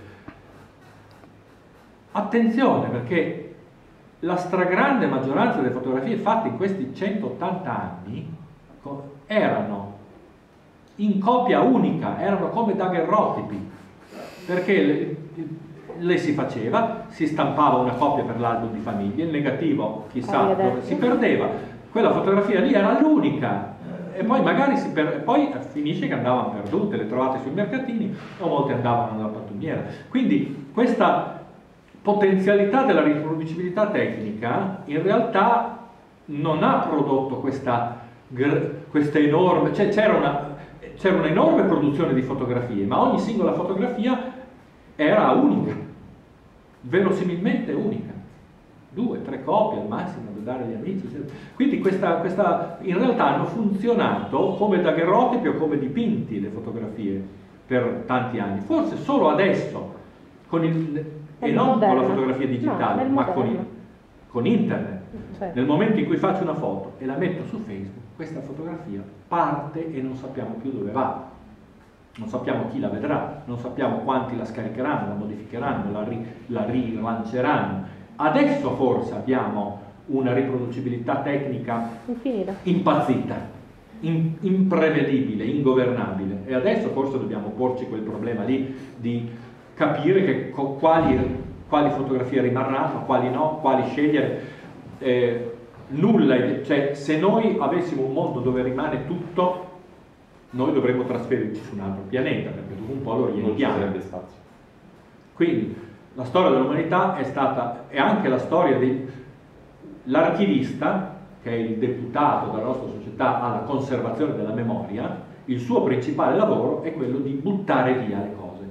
[SPEAKER 5] Attenzione, perché la stragrande maggioranza delle fotografie fatte in questi centottanta anni erano in copia unica, erano come daguerrotipi, perché le, le si faceva, si stampava una copia per l'album di famiglia, il negativo chissà dove si perdeva, quella fotografia lì era l'unica, e poi magari si per... poi finisce che andavano perdute, le trovate sui mercatini o molte andavano nella pattumiera. Quindi questa potenzialità della riproducibilità tecnica in realtà non ha prodotto questa, questa enorme, cioè c'era una c'era un'enorme produzione di fotografie, ma ogni singola fotografia era unica, verosimilmente unica, due, tre copie al massimo da dare agli amici. Quindi questa, questa, in realtà hanno funzionato come daguerrotipi o come dipinti le fotografie per tanti anni, forse solo adesso con il, e non con la fotografia digitale, no, ma con, il, con internet. Certo. Nel momento in cui faccio una foto e la metto su Facebook, questa fotografia parte e non sappiamo più dove va, non sappiamo chi la vedrà, non sappiamo quanti la scaricheranno, la modificheranno, la, ri, la rilanceranno. Adesso forse abbiamo una riproducibilità tecnica infinita, impazzita, in, imprevedibile, ingovernabile, e adesso forse dobbiamo porci quel problema lì di capire che, quali, quali fotografie rimarranno, quali no, quali scegliere. Eh, nulla, cioè se noi avessimo un mondo dove rimane tutto, noi dovremmo trasferirci su un altro pianeta, perché dopo un po' lo riempiamo. Non ci sarebbe spazio. Quindi la storia dell'umanità è stata, è anche la storia dell'archivista, che è il deputato della nostra società alla conservazione della memoria. Il suo principale lavoro è quello di buttare via le cose,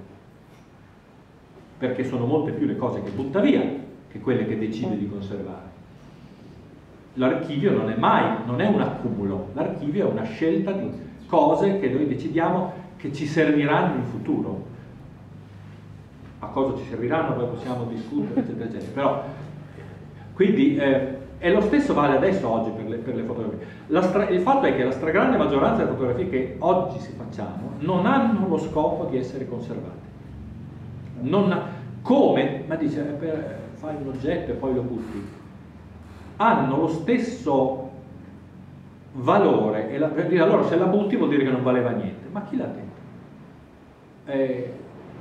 [SPEAKER 5] perché sono molte più le cose che butta via che quelle che decide di conservare. L'archivio non è mai, non è un accumulo, l'archivio è una scelta di cose che noi decidiamo che ci serviranno in futuro. A cosa ci serviranno poi possiamo discutere, eccetera, eccetera. Però, quindi, eh, e lo stesso vale adesso oggi per le, per le fotografie. La stra, il fatto è che la stragrande maggioranza delle fotografie che oggi si facciamo non hanno lo scopo di essere conservate. Non, come? Ma dice, eh, per, fai un oggetto e poi lo butti. Hanno lo stesso valore, e la, per dire allora se la butti vuol dire che non valeva niente, ma chi l'ha detto? Eh,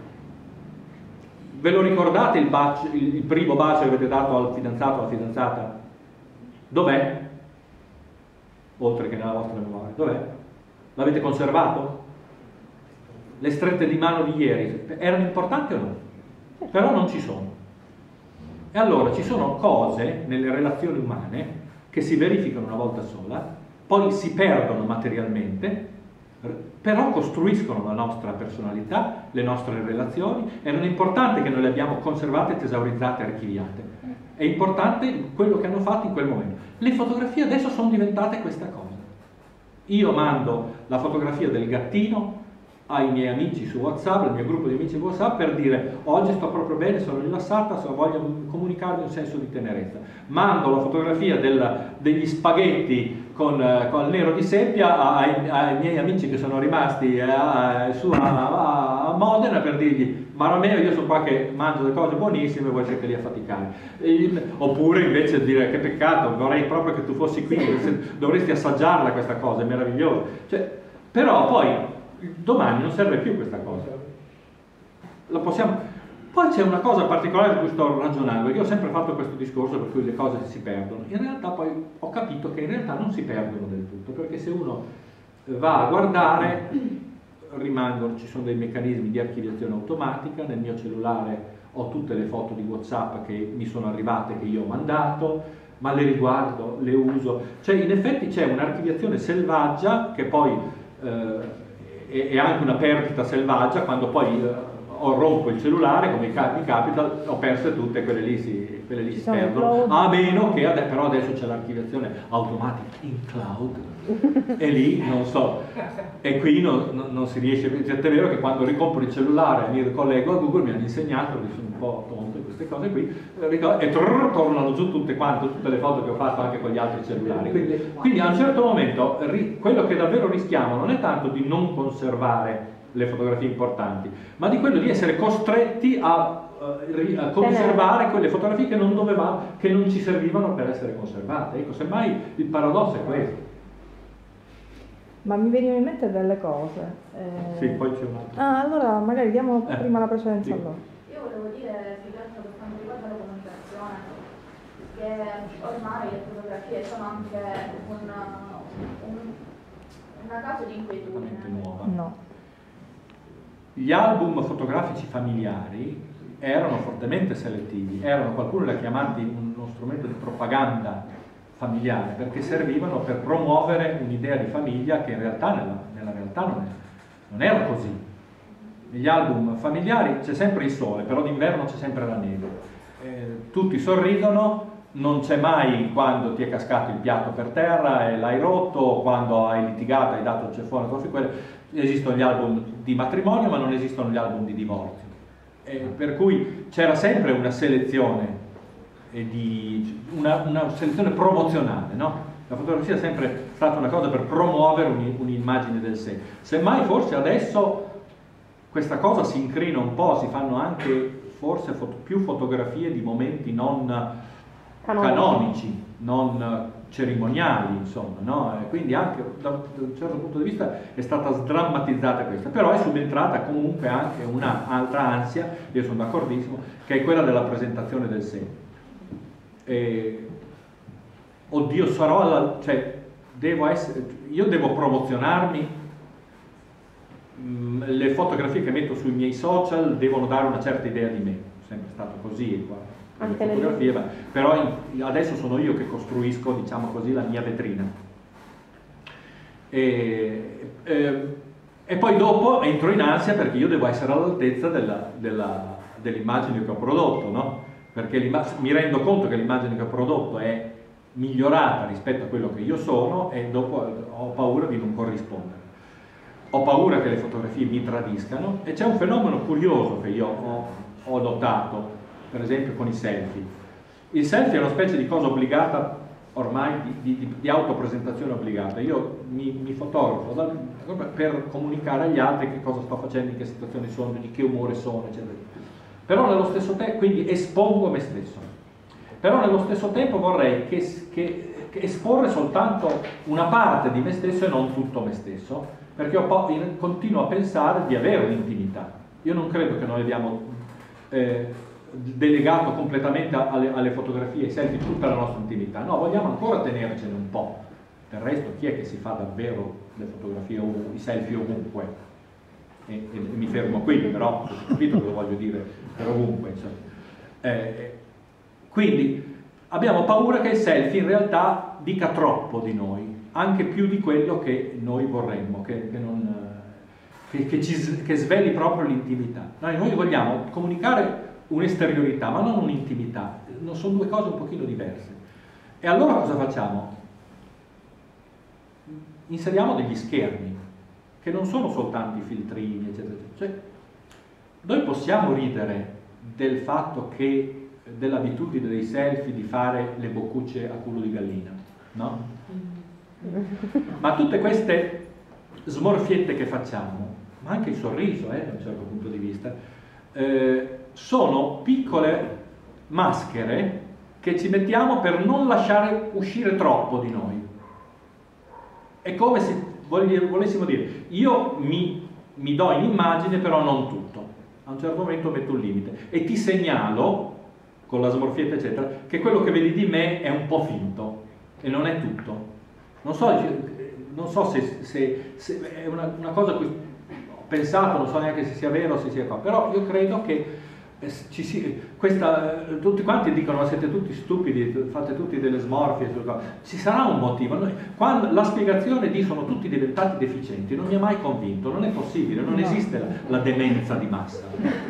[SPEAKER 5] ve lo ricordate il, bacio, il, il primo bacio che avete dato al fidanzato o alla fidanzata? Dov'è? Oltre che nella vostra memoria, dov'è? L'avete conservato? Le strette di mano di ieri erano importanti o no? Però non ci sono. E allora ci sono cose nelle relazioni umane che si verificano una volta sola, poi si perdono materialmente però costruiscono la nostra personalità, le nostre relazioni, ed è importante che noi le abbiamo conservate, tesaurizzate, archiviate. È importante quello che hanno fatto in quel momento. Le fotografie adesso sono diventate questa cosa. Io mando la fotografia del gattino ai miei amici su WhatsApp, al mio gruppo di amici su WhatsApp, per dire oggi sto proprio bene, sono rilassata, so, voglio comunicarvi un senso di tenerezza. Mando la fotografia del, degli spaghetti con, eh, con il nero di seppia ai, ai miei amici che sono rimasti eh, a, su, a, a Modena, per dirgli Marameo, io sono qua che mangio delle cose buonissime, voi siete lì a faticare. E, oppure invece dire che peccato, vorrei proprio che tu fossi qui, dovresti assaggiarla questa cosa, è meravigliosa. Cioè, però poi domani non serve più questa cosa. La possiamo... Poi c'è una cosa particolare di cui sto ragionando, perché io ho sempre fatto questo discorso per cui le cose si perdono. In realtà poi ho capito che in realtà non si perdono del tutto, perché se uno va a guardare, rimangono, ci sono dei meccanismi di archiviazione automatica. Nel mio cellulare ho tutte le foto di WhatsApp che mi sono arrivate, che io ho mandato, ma le riguardo, le uso. Cioè in effetti c'è un'archiviazione selvaggia che poi... Eh, e anche una perdita selvaggia quando poi eh, rompo il cellulare, come mi capita, ho perse tutte, quelle lì si, quelle lì si perdono, a meno che ade però adesso c'è l'archiviazione automatica in cloud e lì non so, e qui non, non, non si riesce. È vero che quando ricompro il cellulare e mi ricollego a Google mi hanno insegnato, che sono un po' tonto in queste cose qui, e trrr, tornano giù tutte quante, tutte le foto che ho fatto anche con gli altri cellulari. Quindi, quindi a un certo momento quello che davvero rischiamo non è tanto di non conservare le fotografie importanti, ma di quello di essere costretti a, a conservare quelle fotografie che non dovevamo, che non ci servivano per essere conservate. Ecco, semmai il paradosso è questo.
[SPEAKER 2] Ma mi venivano in mente delle cose. Eh...
[SPEAKER 5] Sì, poi c'è un altro.
[SPEAKER 2] Ah, allora magari diamo eh. prima la precedenza a loro.
[SPEAKER 12] Io volevo dire, più che altro per quanto riguarda la comunicazione, che ormai le fotografie sono anche un, un, una causa di inquietudine.
[SPEAKER 2] No.
[SPEAKER 5] Gli album fotografici familiari erano fortemente selettivi, erano, qualcuno li ha chiamati uno strumento di propaganda familiare, perché servivano per promuovere un'idea di famiglia che in realtà nella, nella realtà non, è, non era così. Negli album familiari c'è sempre il sole, però d'inverno c'è sempre la neve. Eh, tutti sorridono, non c'è mai quando ti è cascato il piatto per terra e l'hai rotto, o quando hai litigato, hai dato il ceffone, quelle. Esistono gli album di matrimonio, ma non esistono gli album di divorzio. Eh, per cui c'era sempre una selezione, eh, di, una, una selezione promozionale, no? La fotografia è sempre stata una cosa per promuovere un'immagine del sé. Semmai forse adesso questa cosa si incrina un po', si fanno anche forse foto, più fotografie di momenti non canonici, canonici non cerimoniali, insomma, no? E quindi anche da un certo punto di vista è stata sdrammatizzata questa, però è subentrata comunque anche un'altra ansia, io sono d'accordissimo, che è quella della presentazione del sé. E, oddio, sarò alla, cioè, devo essere, io devo promozionarmi, mh, le fotografie che metto sui miei social devono dare una certa idea di me, è sempre stato così qua. Anche le fotografie, ma, però in, adesso sono io che costruisco, diciamo così, la mia vetrina. E, e, e poi dopo entro in ansia perché io devo essere all'altezza dell'immagine che ho prodotto, no? Perché mi rendo conto che l'immagine che ho prodotto è migliorata rispetto a quello che io sono e dopo ho paura di non corrispondere. Ho paura che le fotografie mi tradiscano e c'è un fenomeno curioso che io ho, ho notato, per esempio con i selfie. Il selfie è una specie di cosa obbligata ormai, di, di, di autopresentazione obbligata. Io mi, mi fotografo da, per comunicare agli altri che cosa sto facendo, in che situazioni sono, di che umore sono, eccetera. Però nello stesso tempo, quindi espongo me stesso. Però nello stesso tempo vorrei che, che, che esporre soltanto una parte di me stesso e non tutto me stesso, perché ho, continuo a pensare di avere un'intimità. Io non credo che noi abbiamo eh, delegato completamente alle, alle fotografie e selfie tutta la nostra intimità. No, vogliamo ancora tenercene un po'. Del resto chi è che si fa davvero le fotografie, i selfie ovunque? E, e, e mi fermo qui, però ho capito cosa voglio dire per ovunque. Eh, quindi abbiamo paura che il selfie in realtà dica troppo di noi. anche più di quello che noi vorremmo, che, che, non, che, che, ci, che sveli proprio l'intimità. Noi, noi vogliamo comunicare un'esteriorità, ma non un'intimità, non sono due cose un pochino diverse. E allora cosa facciamo? Inseriamo degli schermi, che non sono soltanto i filtrini, eccetera, eccetera. Cioè, noi possiamo ridere del fatto che, dell'abitudine dei selfie di fare le boccucce a culo di gallina, no? Ma tutte queste smorfiette che facciamo, ma anche il sorriso, eh, da un certo punto di vista, eh, sono piccole maschere che ci mettiamo per non lasciare uscire troppo di noi. È come se volessimo dire, io mi, mi do in immagine, però non tutto. A un certo momento metto un limite e ti segnalo, con la smorfietta eccetera, che quello che vedi di me è un po' finto e non è tutto. Non so, non so se, se, se è una, una cosa a cui ho pensato, non so neanche se sia vero o se sia qua, però io credo che ci si, questa, tutti quanti dicono ma siete tutti stupidi, fate tutti delle smorfie, ci sarà un motivo. Noi, quando, la spiegazione di sono tutti diventati deficienti non mi ha mai convinto, non è possibile, non esiste la, la demenza di massa.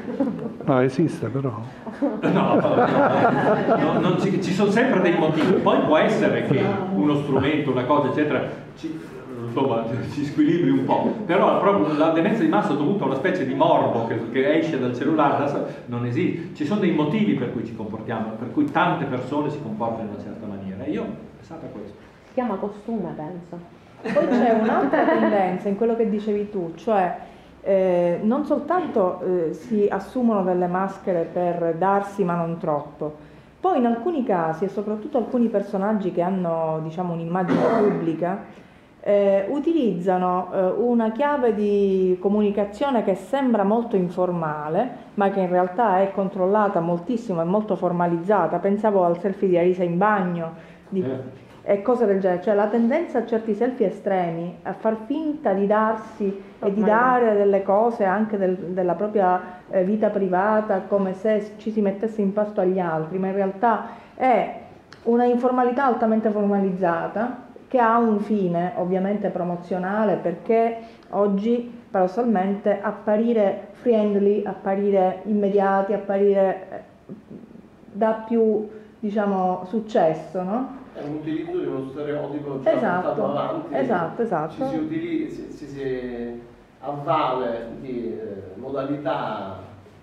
[SPEAKER 13] No, esiste però.
[SPEAKER 5] No, no, no, no non ci, ci sono sempre dei motivi, poi può essere che uno strumento, una cosa eccetera ci, insomma, ci squilibri un po', però proprio la demenza di massa dovuta a una specie di morbo che, che esce dal cellulare adesso non esiste. Ci sono dei motivi per cui ci comportiamo, per cui tante persone si comportano in una certa maniera, e io ho pensato a questo.
[SPEAKER 8] Si chiama costume, penso.
[SPEAKER 2] Poi c'è un'altra tendenza in quello che dicevi tu, cioè eh, non soltanto eh, si assumono delle maschere per darsi ma non troppo, poi in alcuni casi, e soprattutto alcuni personaggi che hanno, diciamo, un'immagine pubblica, Eh, utilizzano eh, una chiave di comunicazione che sembra molto informale, ma che in realtà è controllata moltissimo e molto formalizzata. Pensavo al selfie di Arisa in bagno di, eh. e cose del genere, cioè la tendenza a certi selfie estremi a far finta di darsi oh, e di dare delle cose anche del, della propria eh, vita privata, come se ci si mettesse in pasto agli altri, ma in realtà è una informalità altamente formalizzata che ha un fine ovviamente promozionale, perché oggi paradossalmente apparire friendly, apparire immediati, apparire eh, dà più, diciamo, successo, no?
[SPEAKER 4] È un utilizzo di uno stereotipo già
[SPEAKER 2] esatto,
[SPEAKER 4] portato avanti.
[SPEAKER 2] Esatto, esatto.
[SPEAKER 4] Ci si, utilizza, si, si, si avvale di eh, modalità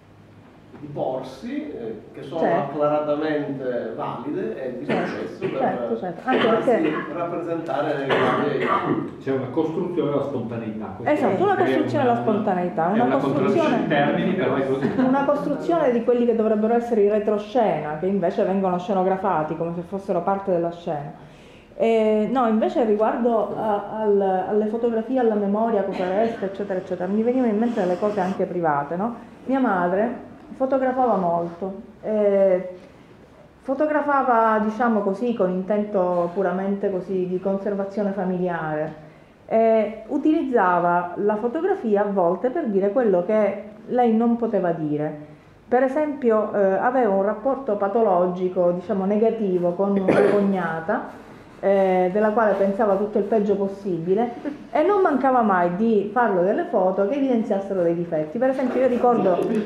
[SPEAKER 4] di porsi eh, che sono certo. acclaratamente valide e di successo per
[SPEAKER 2] certo, certo. Anche
[SPEAKER 4] perché... rappresentare le grandi...
[SPEAKER 5] C'è una costruzione della spontaneità.
[SPEAKER 2] Esatto, una costruzione della spontaneità, una, una costruzione
[SPEAKER 5] termini, però è così.
[SPEAKER 2] Una costruzione di quelli che dovrebbero essere i retroscena, che invece vengono scenografati come se fossero parte della scena. Eh, no, invece riguardo a, al, alle fotografie, alla memoria, cosa resta, eccetera, eccetera, mi venivano in mente delle cose anche private, no? Mia madre fotografava molto, eh, fotografava, diciamo così, con intento puramente così di conservazione familiare, eh, utilizzava la fotografia a volte per dire quello che lei non poteva dire. Per esempio eh, aveva un rapporto patologico, diciamo negativo, con una cognata, Eh, della quale pensava tutto il peggio possibile, e non mancava mai di farlo delle foto che evidenziassero dei difetti. Per esempio io ricordo sì,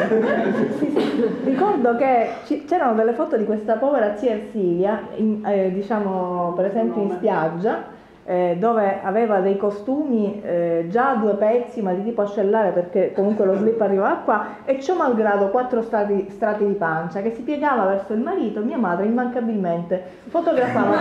[SPEAKER 2] sì, ricordo che c'erano delle foto di questa povera zia Ersilia in, eh, diciamo per esempio in spiaggia, eh, dove aveva dei costumi eh, già a due pezzi ma di tipo ascellare, perché comunque lo slip arrivava qua, e ciò malgrado quattro strati, strati di pancia, che si piegava verso il marito. Mia madre immancabilmente fotografava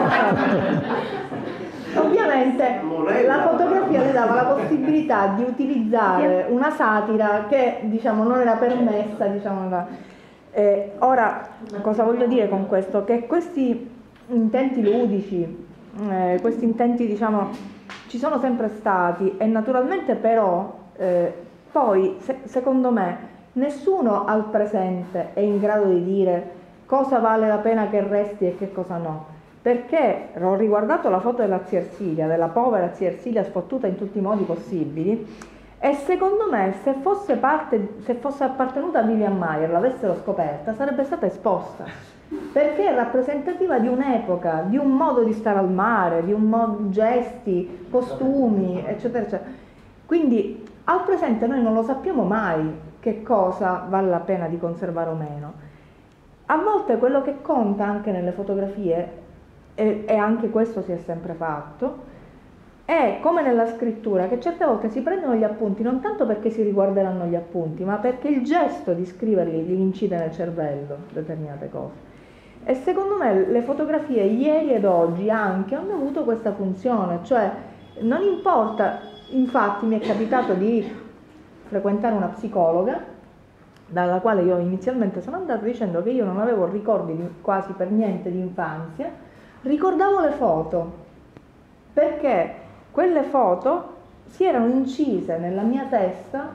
[SPEAKER 2] ovviamente la fotografia le dava la possibilità di utilizzare una satira che, diciamo, non era permessa, diciamo, da... eh, ora cosa voglio dire con questo? Che questi intenti ludici, Eh, questi intenti, diciamo, ci sono sempre stati, e naturalmente però eh, poi se, secondo me nessuno al presente è in grado di dire cosa vale la pena che resti e che cosa no, perché ho riguardato la foto della zia Ersilia, della povera zia Ersilia sfottuta in tutti i modi possibili, e secondo me se fosse, parte, se fosse appartenuta a Vivian Maier, l'avessero scoperta, sarebbe stata esposta. perché è rappresentativa di un'epoca, di un modo di stare al mare, di un modo, gesti, costumi, eccetera, eccetera. Quindi al presente noi non lo sappiamo mai che cosa vale la pena di conservare o meno. A volte quello che conta anche nelle fotografie, e, e anche questo si è sempre fatto, è come nella scrittura, che certe volte si prendono gli appunti non tanto perché si riguarderanno gli appunti, ma perché il gesto di scriverli gli incide nel cervello determinate cose. E secondo me le fotografie ieri ed oggi anche hanno avuto questa funzione, cioè non importa, infatti mi è capitato di frequentare una psicologa dalla quale io inizialmente sono andata dicendo che io non avevo ricordi di, quasi per niente di infanzia, ricordavo le foto, perché quelle foto si erano incise nella mia testa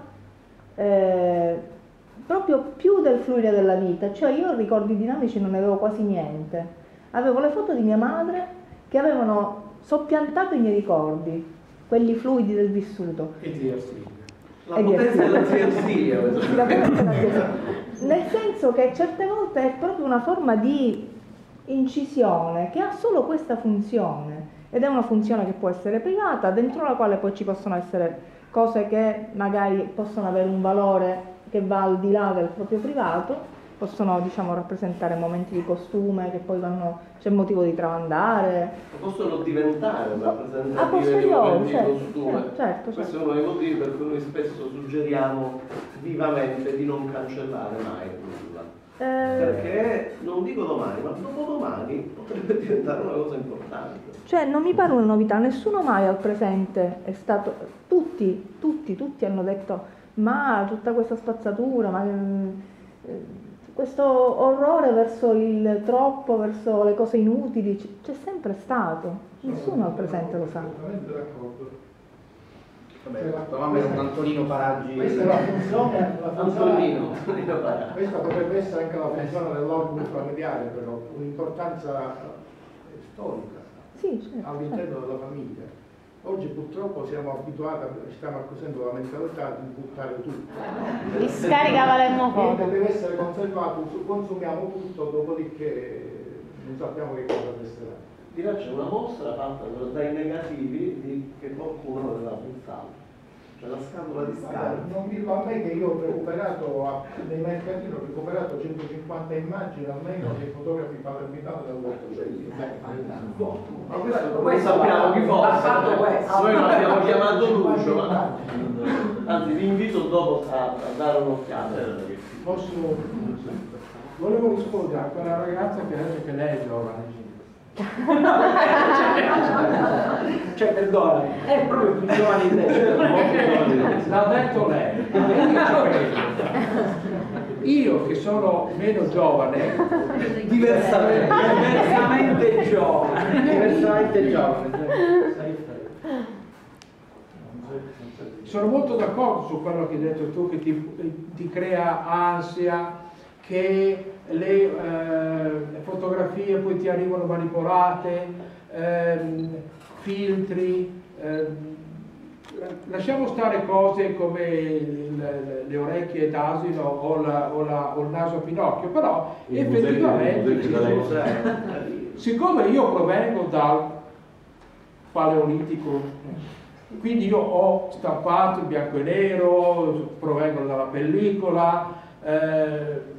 [SPEAKER 2] eh, proprio più del fluire della vita, cioè io ricordi dinamici non ne avevo quasi niente. Avevo le foto di mia madre che avevano soppiantato i miei ricordi, quelli fluidi del vissuto.
[SPEAKER 4] E zia Ersilia. La potenza della zia Ersilia.
[SPEAKER 2] Nel senso che certe volte è proprio una forma di incisione che ha solo questa funzione. Ed è una funzione che può essere privata, dentro la quale poi ci possono essere cose che magari possono avere un valore che va al di là del proprio privato, possono, diciamo, rappresentare momenti di costume che poi vanno, c'è motivo di tramandare.
[SPEAKER 4] Possono diventare rappresentative
[SPEAKER 2] posteriori,
[SPEAKER 4] di momenti
[SPEAKER 2] certo,
[SPEAKER 4] di costume.
[SPEAKER 2] certo, certo,
[SPEAKER 4] Questo
[SPEAKER 2] certo.
[SPEAKER 4] è uno dei motivi per cui noi spesso suggeriamo vivamente di non cancellare mai nulla. Eh... Perché non dico domani, ma dopodomani potrebbe diventare una cosa importante.
[SPEAKER 2] Cioè non mi pare una novità, nessuno mai al presente è stato, tutti, tutti, tutti hanno detto ma tutta questa spazzatura, ma eh, questo orrore verso il troppo, verso le cose inutili, c'è sempre stato, nessuno al presente lo sa.
[SPEAKER 10] Assolutamente d'accordo.
[SPEAKER 6] Vabbè, stavamo per un Antonino Paraggi.
[SPEAKER 10] Questa è la funzione, la funzione
[SPEAKER 4] Antonino, Antonino Paraggi.
[SPEAKER 10] Questa potrebbe essere anche la funzione dell'organo familiare, però un'importanza storica
[SPEAKER 2] sì, certo,
[SPEAKER 10] all'interno
[SPEAKER 2] certo.
[SPEAKER 10] della famiglia. Oggi purtroppo siamo abituati, stiamo acquisendo la mentalità di buttare tutto.
[SPEAKER 8] Mi scarica Palermo Foto.
[SPEAKER 10] Deve essere conservato, consumiamo tutto, dopodiché non sappiamo che cosa resterà.
[SPEAKER 4] Di là c'è una mostra fatta dai negativi di che qualcuno aveva pensato. Cioè la scatola di scarpe.
[SPEAKER 10] Non dico a me che io ho recuperato, a, nei mercatini ho recuperato centocinquanta immagini almeno dei fotografi palermitani dell'Ottocento.
[SPEAKER 4] Ma questo noi sappiamo chi fosse.
[SPEAKER 6] Ha fatto questo.
[SPEAKER 4] Noi l'abbiamo chiamato Lucio, ma anzi vi invito dopo a, a dare un'occhiata.
[SPEAKER 11] Posso... Volevo rispondere a quella ragazza che ha detto che lei è giovane.
[SPEAKER 6] Cioè, perdona, è proprio più giovane di te.
[SPEAKER 11] L'ha detto lei. Io che sono meno giovane,
[SPEAKER 6] diversamente, diversamente giovane.
[SPEAKER 1] Diversamente giovane.
[SPEAKER 11] sono molto d'accordo su quello che hai detto tu, che ti, ti crea ansia, che le, eh, le fotografie poi ti arrivano manipolate, ehm, filtri, ehm, lasciamo stare cose come il, le orecchie d'asino o, la, o, la, o il naso a Pinocchio, però il effettivamente musei, siccome io provengo dal Paleolitico, quindi io ho stampato in bianco e nero, provengo dalla pellicola, eh,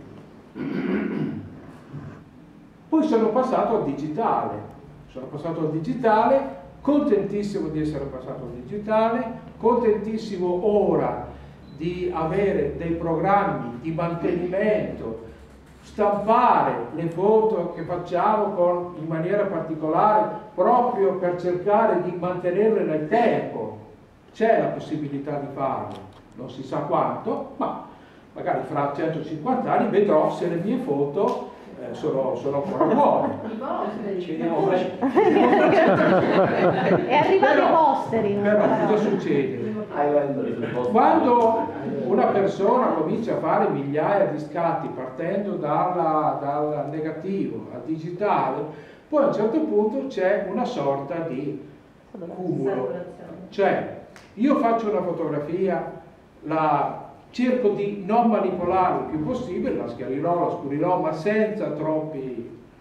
[SPEAKER 11] poi sono passato al digitale, sono passato al digitale, contentissimo di essere passato al digitale, contentissimo ora di avere dei programmi di mantenimento, stampare le foto che facciamo con, in maniera particolare proprio per cercare di mantenerle nel tempo. C'è la possibilità di farlo, non si sa quanto, ma magari fra centocinquanta anni vedrò se le mie foto eh, sono, sono ancora buone. Ci vediamo presto.
[SPEAKER 8] È arrivato i posteri.
[SPEAKER 11] Però cosa succede? Quando una persona comincia a fare migliaia di scatti partendo dalla, dal negativo al digitale, poi a un certo punto c'è una sorta di cumulo. Cioè, io faccio una fotografia, la cerco di non manipolare il più possibile, la schiarirò, la scurirò, ma senza troppi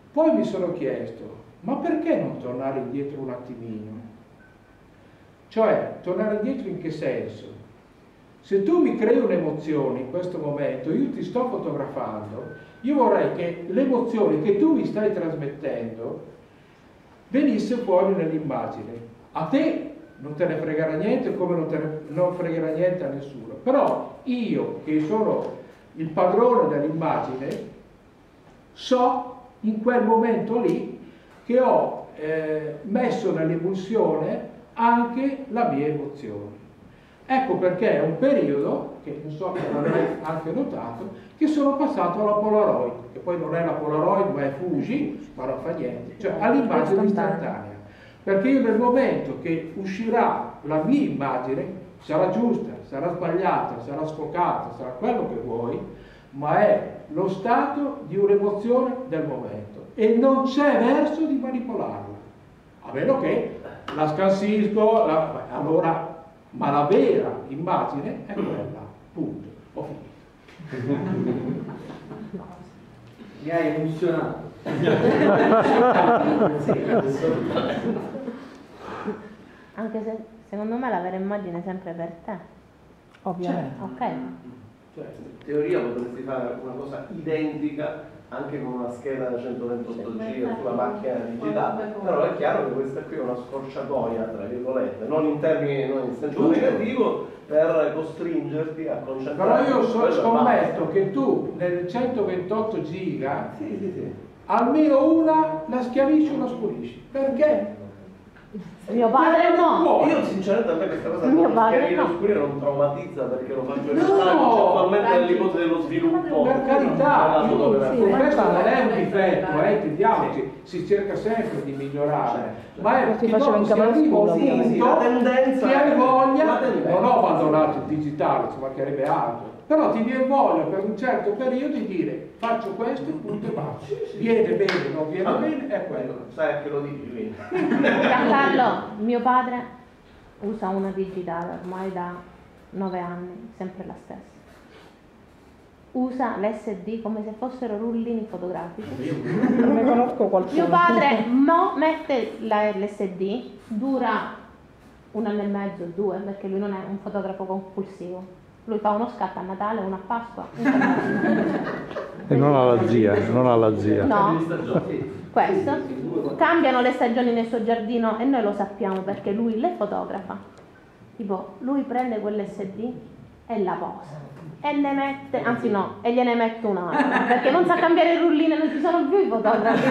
[SPEAKER 11] Poi mi sono chiesto, ma perché non tornare indietro un attimino? Cioè, tornare indietro in che senso? Se tu mi crei un'emozione in questo momento, io ti sto fotografando, io vorrei che l'emozione che tu mi stai trasmettendo venisse fuori nell'immagine. A te non te ne fregherà niente, come non te ne non fregherà niente a nessuno. Però io, che sono il padrone dell'immagine, so in quel momento lì che ho eh, messo nell'emulsione anche la mia emozione. Ecco perché è un periodo, che non so se l'avrei anche notato, che sono passato alla Polaroid, che poi non è la Polaroid ma è Fuji, ma non fa niente, cioè all'immagine istantanea. Perché io nel momento che uscirà la mia immagine, sarà giusta, sarà sbagliata, sarà sfocata, sarà quello che vuoi, ma è lo stato di un'emozione del momento e non c'è verso di manipolarla, a meno che la scansisco, la, allora, ma la vera immagine è quella, punto, ho finito.
[SPEAKER 6] Mi hai emozionato.
[SPEAKER 8] Anche se secondo me la vera immagine è sempre per te.
[SPEAKER 2] Ovviamente.
[SPEAKER 8] Ok.
[SPEAKER 4] Cioè, in teoria potresti fare una cosa identica anche con una scheda da centoventotto giga sulla macchina digitale, però è chiaro che questa qui è una scorciatoia, tra virgolette, non in termini, non in senso negativo, per costringerti a concentrare.
[SPEAKER 11] Però io so, scommetto che tu nel centoventotto giga
[SPEAKER 4] sì, sì, sì.
[SPEAKER 11] almeno una la schiavisci o la spulisci. Perché?
[SPEAKER 8] Mio padre no.
[SPEAKER 4] Io sinceramente a me questa cosa
[SPEAKER 8] Mio
[SPEAKER 4] non
[SPEAKER 8] padre no.
[SPEAKER 4] oscura non traumatizza perché lo faccio in
[SPEAKER 11] No,
[SPEAKER 4] concettualmente nell'ipotesi dello sviluppo.
[SPEAKER 11] Per carità,
[SPEAKER 4] della
[SPEAKER 11] io,
[SPEAKER 4] fotografia.
[SPEAKER 11] questo non è un difetto, eh, intendiamoci, si cerca sempre di migliorare, ma è
[SPEAKER 2] Si
[SPEAKER 11] che
[SPEAKER 2] faceva
[SPEAKER 11] no,
[SPEAKER 2] in
[SPEAKER 11] si
[SPEAKER 2] capo
[SPEAKER 11] arriva un
[SPEAKER 2] scuola,
[SPEAKER 11] punto
[SPEAKER 4] sì, la tendenza
[SPEAKER 11] che hai
[SPEAKER 4] è-
[SPEAKER 11] voglia,
[SPEAKER 4] la tendenza.
[SPEAKER 11] non ho abbandonato il digitale, ci mancherebbe altro, però ti viene voglia per un certo periodo di dire faccio questo, punto e basta. Viene bene, non viene
[SPEAKER 4] Ah,
[SPEAKER 11] bene, è quello.
[SPEAKER 4] Sai che lo dici, quindi.
[SPEAKER 8] Giancarlo, mio padre usa una digitale ormai da nove anni, sempre la stessa. Usa l'esse di come se fossero rullini fotografici.
[SPEAKER 2] Non ne conosco qualcuno.
[SPEAKER 8] Mio padre mo mette la- l'esse di, dura un anno e mezzo, due, perché lui non è un fotografo compulsivo. Lui fa uno scatto a Natale, uno a Pasqua, un
[SPEAKER 13] E non alla zia, non alla zia.
[SPEAKER 8] no, questo. Cambiano le stagioni nel suo giardino e noi lo sappiamo perché lui le fotografa. Tipo, lui prende quell'esse di e la posa. E ne mette, anzi no, e gliene mette un'altra, perché non sa cambiare il rullino, non ci sono più i fotografi.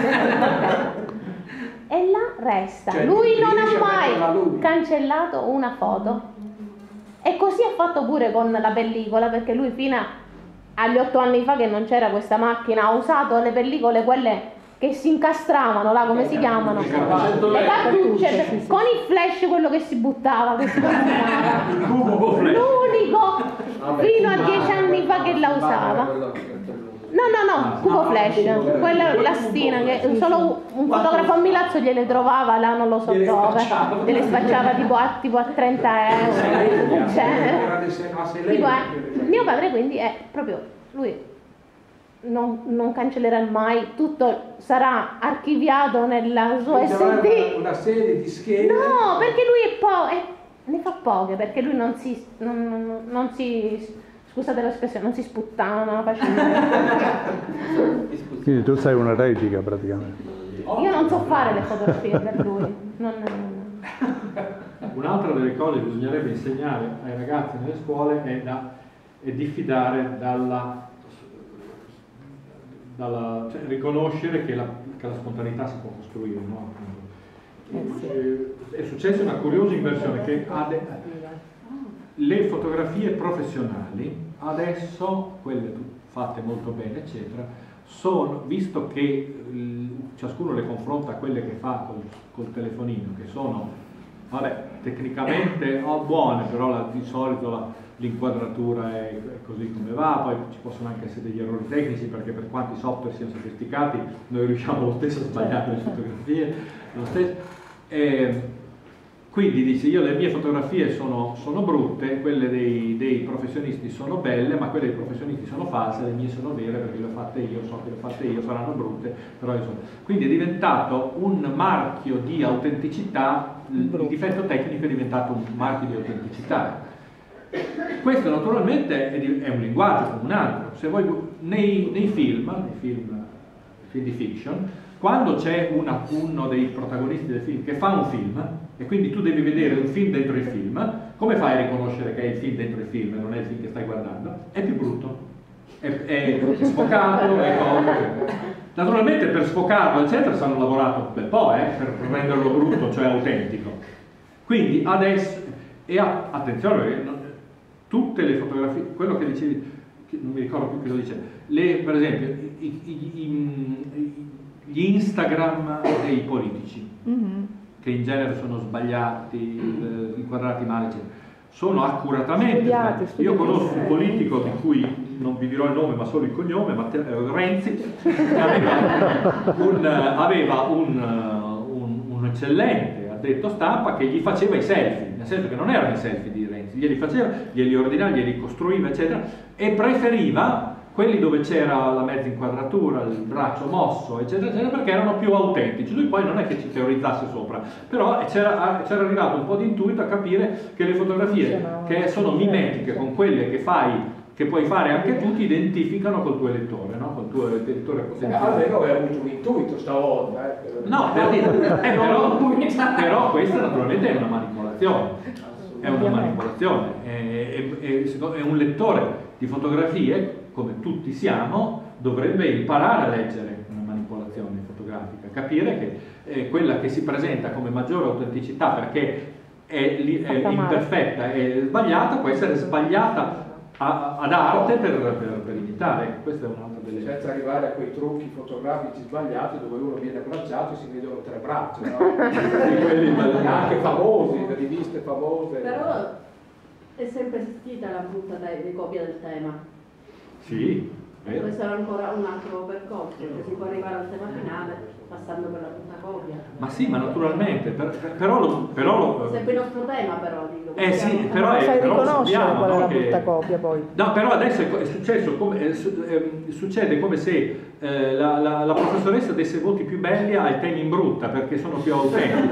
[SPEAKER 8] E là resta.
[SPEAKER 11] Cioè,
[SPEAKER 8] Lui non
[SPEAKER 11] riesce
[SPEAKER 8] ha
[SPEAKER 11] a metterla
[SPEAKER 8] mai
[SPEAKER 11] lui.
[SPEAKER 8] cancellato una foto. E così ha fatto pure con la pellicola, perché lui fino agli otto anni fa che non c'era questa macchina ha usato le pellicole, quelle che si incastravano là, come si chiamano? Le cartucce, con il flash, quello che si buttava, che si consumava. L'unico fino a dieci anni fa che la usava. No, no, no, cubo flash, quella lastina che solo un fotografo a Milazzo gliele trovava, là non lo so dove, gliele spacciava tipo a, tipo a trenta euro. Cioè, tipo, eh, mio padre quindi è proprio, lui non, non cancellerà mai, tutto sarà archiviato nella sua
[SPEAKER 11] Quindi avrà
[SPEAKER 8] esse di.
[SPEAKER 11] una, una serie di schede.
[SPEAKER 8] No, perché lui è po', è- ne fa poche, perché lui non si, non, non- non si, scusate l'espressione, non si sputtana facilmente.
[SPEAKER 13] Quindi tu sei una regica praticamente.
[SPEAKER 8] Io non so fare le fotografie per lui. Non, non-
[SPEAKER 5] Un'altra delle cose che bisognerebbe insegnare ai ragazzi nelle scuole è, da, è diffidare dalla, dalla cioè riconoscere che la, che la spontaneità si può costruire, no? Eh, È successa una curiosa inversione che ade- le fotografie professionali adesso, quelle fatte molto bene eccetera, sono, visto che eh, ciascuno le confronta a quelle che fa col, col telefonino, che sono vabbè, tecnicamente oh, buone, però la, di solito la, l'inquadratura è, è così come va, poi ci possono anche essere degli errori tecnici perché per quanto i software siano sofisticati noi riusciamo lo stesso a sbagliare le fotografie lo stesso. E Quindi dice, io le mie fotografie sono, sono brutte, quelle dei, dei professionisti sono belle, ma quelle dei professionisti sono false, le mie sono vere perché le ho fatte io, so che le ho fatte io, saranno brutte, però io sono... Quindi è diventato un marchio di autenticità, il, il difetto tecnico è diventato un marchio di autenticità. Questo naturalmente è, di, è un linguaggio come un altro. Se voi, nei, nei film, nei film, film di fiction, quando c'è una, uno dei protagonisti del film che fa un film, e quindi tu devi vedere un film dentro il film, come fai a riconoscere che è il film dentro il film e non è il film che stai guardando? È più brutto, è, è sfocato, è cose. Naturalmente per sfocarlo eccetera ci hanno lavorato un bel po', eh, per renderlo brutto, cioè autentico. Quindi adesso, e a, attenzione, tutte le fotografie, quello che dicevi, che non mi ricordo più che lo dice, le, per esempio i, i, i, gli Instagram dei politici, mm-hmm. che in genere sono sbagliati, inquadrati male, eccetera, sono accuratamente studiati, studiati. Io conosco un politico di cui non vi dirò il nome ma solo il cognome, Matteo, eh, Renzi, che aveva un, aveva un, un, un eccellente addetto stampa che gli faceva i selfie, nel senso che non erano i selfie di Renzi, glieli faceva, glieli ordinava, glieli costruiva, eccetera, e preferiva quelli dove c'era la mezza inquadratura, il braccio mosso, eccetera, eccetera, perché erano più autentici. Lui poi non è che ci teorizzasse sopra, però c'era arrivato un po' di intuito a capire che le fotografie che sono mimetiche con quelle che fai, che puoi fare anche tu, ti identificano col tuo elettore, no? Col tuo elettore potenziale.
[SPEAKER 11] Almeno aveva avuto un intuito stavolta. Eh, per...
[SPEAKER 5] No, per dire, eh, però, però questa naturalmente è una manipolazione. È una manipolazione. È, è, è un lettore di fotografie, come tutti siamo, dovrebbe imparare a leggere una manipolazione fotografica, capire che eh, quella che si presenta come maggiore autenticità perché è, è imperfetta e sbagliata può essere sbagliata a, ad arte per, per, per imitare. Questa è un'altra delle...
[SPEAKER 11] Senza arrivare a quei trucchi fotografici sbagliati dove uno viene abbracciato e si vedono tre braccia, no? Quelli anche famosi, le riviste famose.
[SPEAKER 14] Però è sempre esistita la brutta di copia del tema.
[SPEAKER 5] Sì, vero.
[SPEAKER 14] Questo è ancora un altro percorso, perché si può arrivare al tema finale passando per la brutta copia.
[SPEAKER 5] Ma sì, ma naturalmente, per, per, però lo... Però lo
[SPEAKER 14] è sempre il nostro tema però, dico.
[SPEAKER 5] Eh sì, però
[SPEAKER 2] non
[SPEAKER 5] è,
[SPEAKER 2] sai
[SPEAKER 5] però
[SPEAKER 2] riconoscere
[SPEAKER 5] sappiamo,
[SPEAKER 2] qual è
[SPEAKER 5] no,
[SPEAKER 2] la
[SPEAKER 5] che...
[SPEAKER 2] brutta copia poi.
[SPEAKER 5] No, però adesso è, è successo come, è, è, succede come se eh, la, la, la professoressa desse voti più belli ai temi in brutta, perché sono più autentici.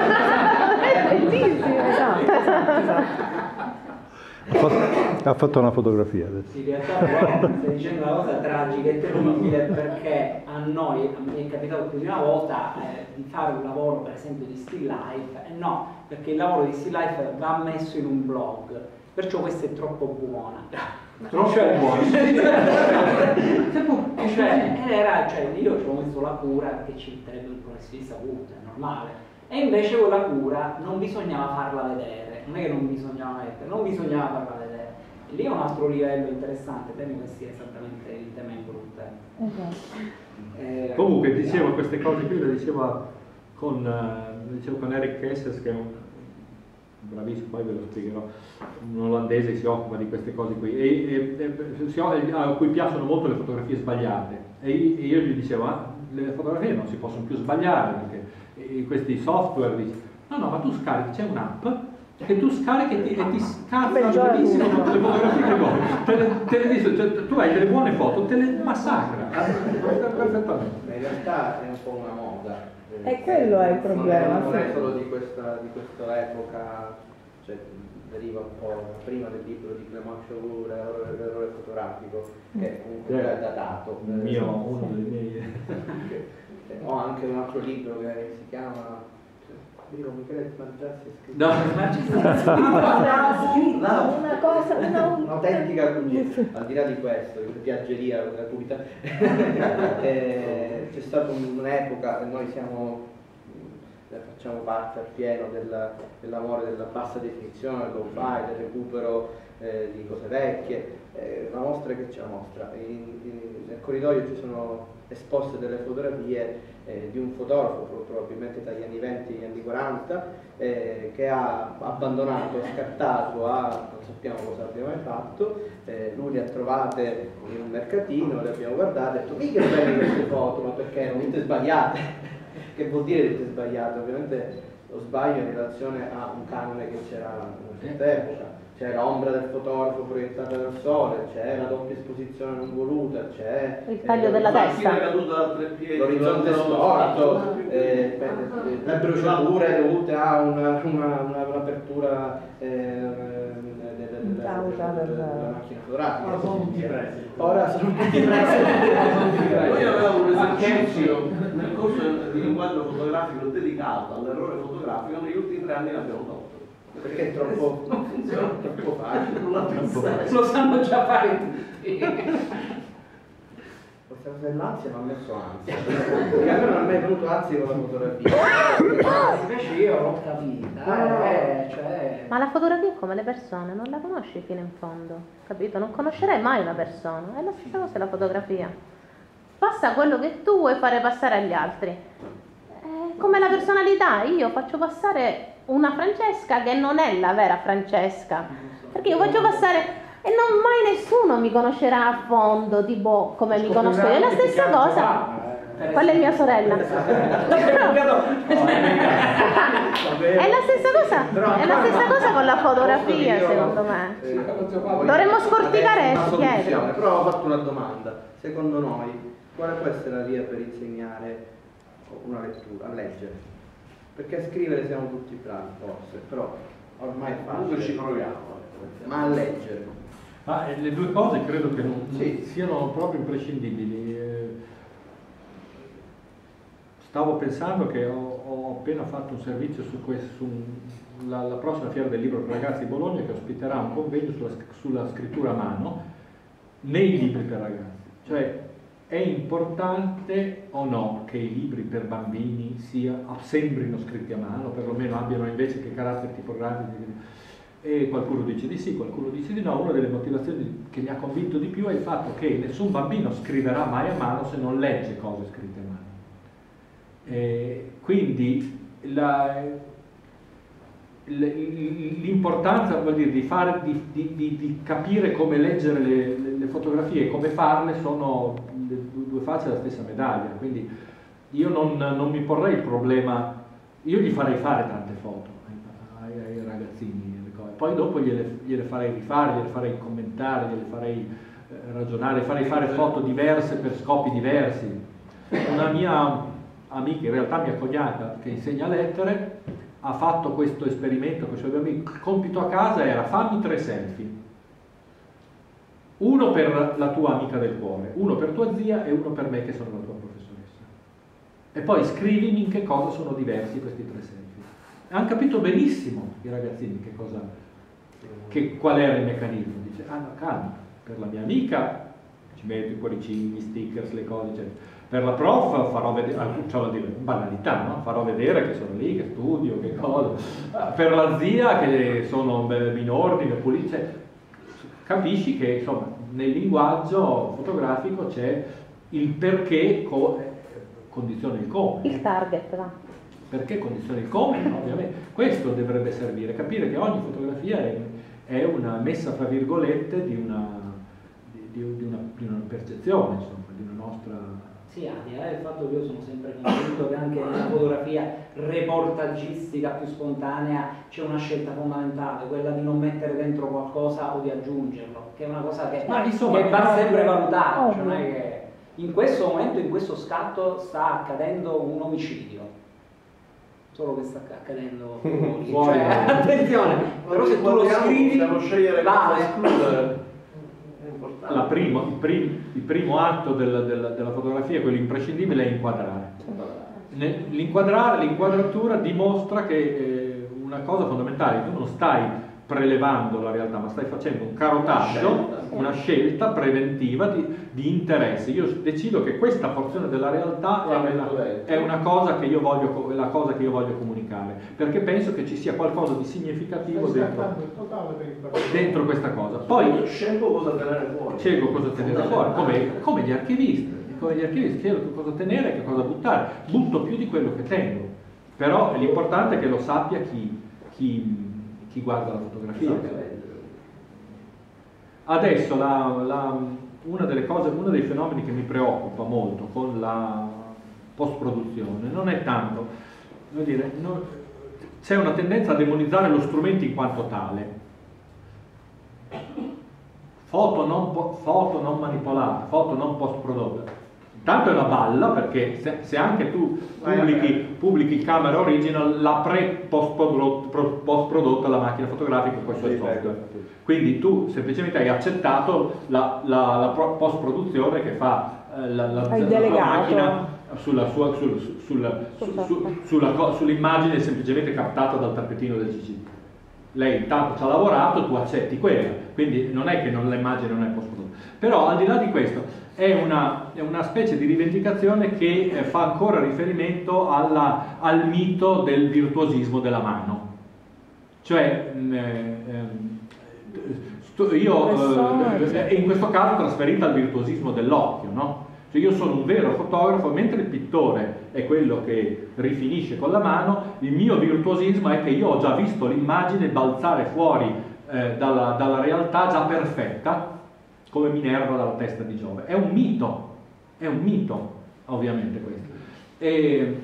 [SPEAKER 2] È bellissimo, esatto, esatto, esatto.
[SPEAKER 13] Ha fatto, ha fatto una fotografia adesso.
[SPEAKER 6] In realtà però stai dicendo una cosa tragica e terribile, perché a noi, a me è capitato più di una volta eh, di fare un lavoro per esempio di still life, e no, perché il lavoro di still life va messo in un blog, perciò questa è troppo buona.
[SPEAKER 5] Troppo cioè, buona.
[SPEAKER 6] cioè, era, cioè, io ci ho messo la cura che ci metterebbe un professionista avuto, è normale. E invece quella cura non bisognava farla vedere, non è che non bisognava mettere, non bisognava farla vedere. E lì è un altro livello interessante, temi questi è esattamente il tema in brutta.
[SPEAKER 2] Esatto.
[SPEAKER 6] Eh,
[SPEAKER 5] Comunque dicevo queste cose qui, le dicevo con, uh, dicevo con Eric Kessels, che è un bravissimo, poi ve lo spiegherò, un olandese che si occupa di queste cose qui, e, e, e, si, a cui piacciono molto le fotografie sbagliate. E io, e io gli dicevo, ah, le fotografie non si possono più sbagliare, perché e questi software dice, no no ma tu scarichi, c'è un'app che tu scarichi e ti, e ti scazza benissimo tutte le fotografie che vuoi, te le, te le dice, cioè, tu hai delle buone foto, te le massacra perfettamente.
[SPEAKER 1] In realtà è un po' una moda,
[SPEAKER 2] e quello è il problema,
[SPEAKER 1] non è solo di questa, di questa epoca, cioè deriva un po' prima del libro di Clément Chauveau, l'errore fotografico, che comunque è datato.
[SPEAKER 5] Il mio, uno dei miei
[SPEAKER 1] Ho anche un altro libro che si chiama Dico Michele Smangiassi è scritto.
[SPEAKER 2] No, una cosa, una...
[SPEAKER 1] un'autentica bugia. Al di là di questo, di piaggeria gratuita, eh, c'è stata un'epoca e noi siamo facciamo parte al pieno del, dell'amore della bassa definizione, del low-fi, del recupero eh, di cose vecchie. Eh, una mostra che c'è una mostra. In, in, nel corridoio ci sono esposte delle fotografie eh, di un fotografo, probabilmente dagli anni venti agli anni quaranta, eh, che ha abbandonato, scattato, a, non sappiamo cosa abbia mai fatto, eh, lui le ha trovate in un mercatino, le abbiamo guardate e ha detto mica belle queste foto, ma perché erano tutte sbagliate. Che vuol dire tutte sbagliate? Ovviamente o sbaglio in relazione a un canone che c'era una certa epoca. C'è l'ombra del fotografo proiettata dal sole, c'è la doppia esposizione non voluta, c'è
[SPEAKER 8] il taglio eh, della testa,
[SPEAKER 1] l'orizzonte storto, eh, le bruciature dovute a una, una, una, un'apertura eh, della, della, della, della macchina fotografica.
[SPEAKER 3] Ora sono tutti presi.
[SPEAKER 1] Ora sono tutti presi.
[SPEAKER 4] Noi avevamo un esercizio nel corso di linguaggio fotografico dedicato all'errore fotografico, negli ultimi tre anni l'abbiamo tolto.
[SPEAKER 1] Perché è troppo, non funziona, troppo facile, non
[SPEAKER 6] la lo sanno già fare tutti.
[SPEAKER 1] Questa cosa dell'ansia mi ha messo ansia, perché a me non è mai venuto ansia con la fotografia.
[SPEAKER 6] Invece io l'ho capita, eh, cioè...
[SPEAKER 8] Ma la fotografia è come le persone, non la conosci fino in fondo, capito? Non conoscerai mai una persona, è la stessa cosa la fotografia. Passa quello che tu vuoi fare passare agli altri. È come la personalità, io faccio passare una Francesca che non è la vera Francesca, perché io faccio passare e non mai nessuno mi conoscerà a fondo, tipo come mi conosco io. È la stessa cosa, quella è mia sorella. È la stessa cosa, è la stessa cosa con la fotografia, secondo me. Dovremmo scorticare dietro.
[SPEAKER 1] Però ho fatto una domanda, secondo noi quale può essere la via per insegnare una lettura, a leggere? Perché a scrivere siamo tutti bravi forse, però ormai è facile, ci proviamo, ma a leggere.
[SPEAKER 5] Ma le due cose credo che non,
[SPEAKER 1] sì.
[SPEAKER 5] non siano proprio imprescindibili. Stavo pensando che ho, ho appena fatto un servizio su, questo, su la, la prossima fiera del libro per ragazzi di Bologna, che ospiterà un convegno sulla, sulla scrittura a mano nei libri per ragazzi. Cioè, è importante o no che i libri per bambini sia, sembrino scritti a mano, perlomeno abbiano invece che caratteri tipografici? E qualcuno dice di sì, qualcuno dice di no. Una delle motivazioni che mi ha convinto di più è il fatto che nessun bambino scriverà mai a mano se non legge cose scritte a mano. E quindi l'importanza vuol dire di, fare, di, di, di, di capire come leggere le, le, le fotografie e come farle sono le due facce della stessa medaglia. Quindi io non, non mi porrei il problema, io gli farei fare tante foto ai, ai, ai ragazzini, poi dopo gliele, gliele farei rifare, gliele farei commentare, gliele farei eh, ragionare, farei fare foto diverse per scopi diversi. Una mia amica, in realtà mia cognata, che insegna lettere, ha fatto questo esperimento con i suoi bambini. Il compito a casa era: fammi tre selfie, uno per la tua amica del cuore, uno per tua zia e uno per me che sono la tua professoressa, e poi scrivimi in che cosa sono diversi questi tre selfie. Hanno capito benissimo i ragazzini che cosa, che, qual era il meccanismo. Dice: ah no, calma, per la mia amica ci metto i cuoricini, gli stickers, le cose, eccetera. Per la prof farò vedere, cioè, dire, banalità, no? Farò vedere che sono lì, che studio, che cosa. Per la zia che sono in ordine, pulito, cioè, capisci che insomma nel linguaggio fotografico c'è il perché co condiziona il come.
[SPEAKER 8] Il target, va.
[SPEAKER 5] Perché condiziona il come, no? Ovviamente. Questo dovrebbe servire, capire che ogni fotografia è, è una messa fra virgolette di una, di, di una, di una percezione, insomma, di una nostra...
[SPEAKER 6] Sì, al di là del fatto che io sono sempre convinto che anche nella fotografia reportaggistica più spontanea c'è una scelta fondamentale, quella di non mettere dentro qualcosa o di aggiungerlo, che è una cosa che,
[SPEAKER 5] Ma, insomma,
[SPEAKER 6] che va sempre valutata.
[SPEAKER 2] Oh,
[SPEAKER 6] cioè non è che in questo momento, in questo scatto, sta accadendo un omicidio. Solo che sta accadendo fuori. Cioè, attenzione, però se tu lo scrivi, vale.
[SPEAKER 5] La primo, il, prim, il primo atto del, del, della fotografia, quello imprescindibile, è inquadrare. L'inquadrare, l'inquadratura dimostra che eh, una cosa fondamentale: tu non stai prelevando la realtà, ma stai facendo un carotaggio, una scelta preventiva di, di interesse. Io decido che questa porzione della realtà è una, è una cosa che io voglio, è la cosa che io voglio comunicare, perché penso che ci sia qualcosa di significativo dentro, dentro questa cosa. Poi
[SPEAKER 4] scelgo cosa tenere fuori.
[SPEAKER 5] Scelgo cosa tenere fuori, come, come gli archivisti, come gli archivisti scelgo cosa tenere e che cosa buttare. Butto più di quello che tengo, però l'importante è che lo sappia chi, chi chi guarda la fotografia. Adesso la, la, una delle cose, uno dei fenomeni che mi preoccupa molto con la post-produzione non è tanto, vuol dire, non, c'è una tendenza a demonizzare lo strumento in quanto tale. Foto non, foto non manipolate, foto non post prodotte. Intanto è una balla, perché se, se anche tu pubblichi, pubblichi il camera original, la pre-post prodotta la macchina fotografica con questo software. Quindi tu semplicemente hai accettato la, la, la post produzione che fa eh, la, la, la, la macchina sulla sua, sul, sul, sul, su, sulla, sull'immagine semplicemente captata dal tappetino del C C D. Lei intanto ci ha lavorato, tu accetti quella, quindi non è che non, l'immagine non è post prodotta. Però al di là di questo è una, è una specie di rivendicazione che eh, fa ancora riferimento alla, al mito del virtuosismo della mano. Cioè eh, eh, io eh, in questo caso trasferita al virtuosismo dell'occhio, no? Cioè io sono un vero fotografo, mentre il pittore è quello che rifinisce con la mano, il mio virtuosismo è che io ho già visto l'immagine balzare fuori eh, dalla, dalla realtà già perfetta, come Minerva dalla testa di Giove. È un mito, è un mito, ovviamente questo. E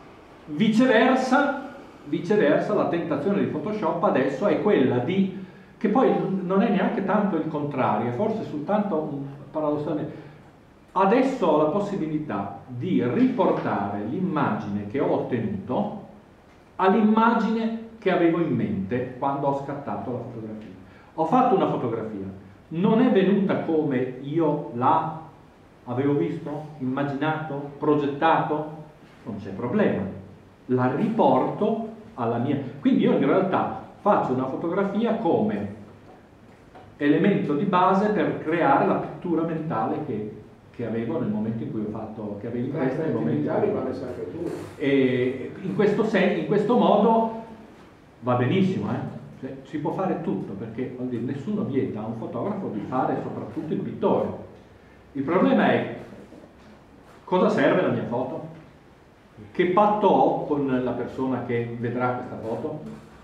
[SPEAKER 5] viceversa, viceversa, la tentazione di Photoshop adesso è quella di, che poi non è neanche tanto il contrario, è forse soltanto paradossalmente, adesso ho la possibilità di riportare l'immagine che ho ottenuto all'immagine che avevo in mente quando ho scattato la fotografia. Ho fatto una fotografia, non è venuta come io la avevo visto, immaginato, progettato, non c'è problema, la riporto alla mia. Quindi io in realtà faccio una fotografia come elemento di base per creare la pittura mentale che che avevo nel momento in cui ho fatto, che avevo in testa nel momento in cui
[SPEAKER 11] vale sempre tu.
[SPEAKER 5] E in questo, sen- in questo modo va benissimo, eh? Cioè, si può fare tutto, perché vuol dire, nessuno vieta a un fotografo di fare soprattutto il pittore. Il problema è cosa serve la mia foto? Che patto ho con la persona che vedrà questa foto?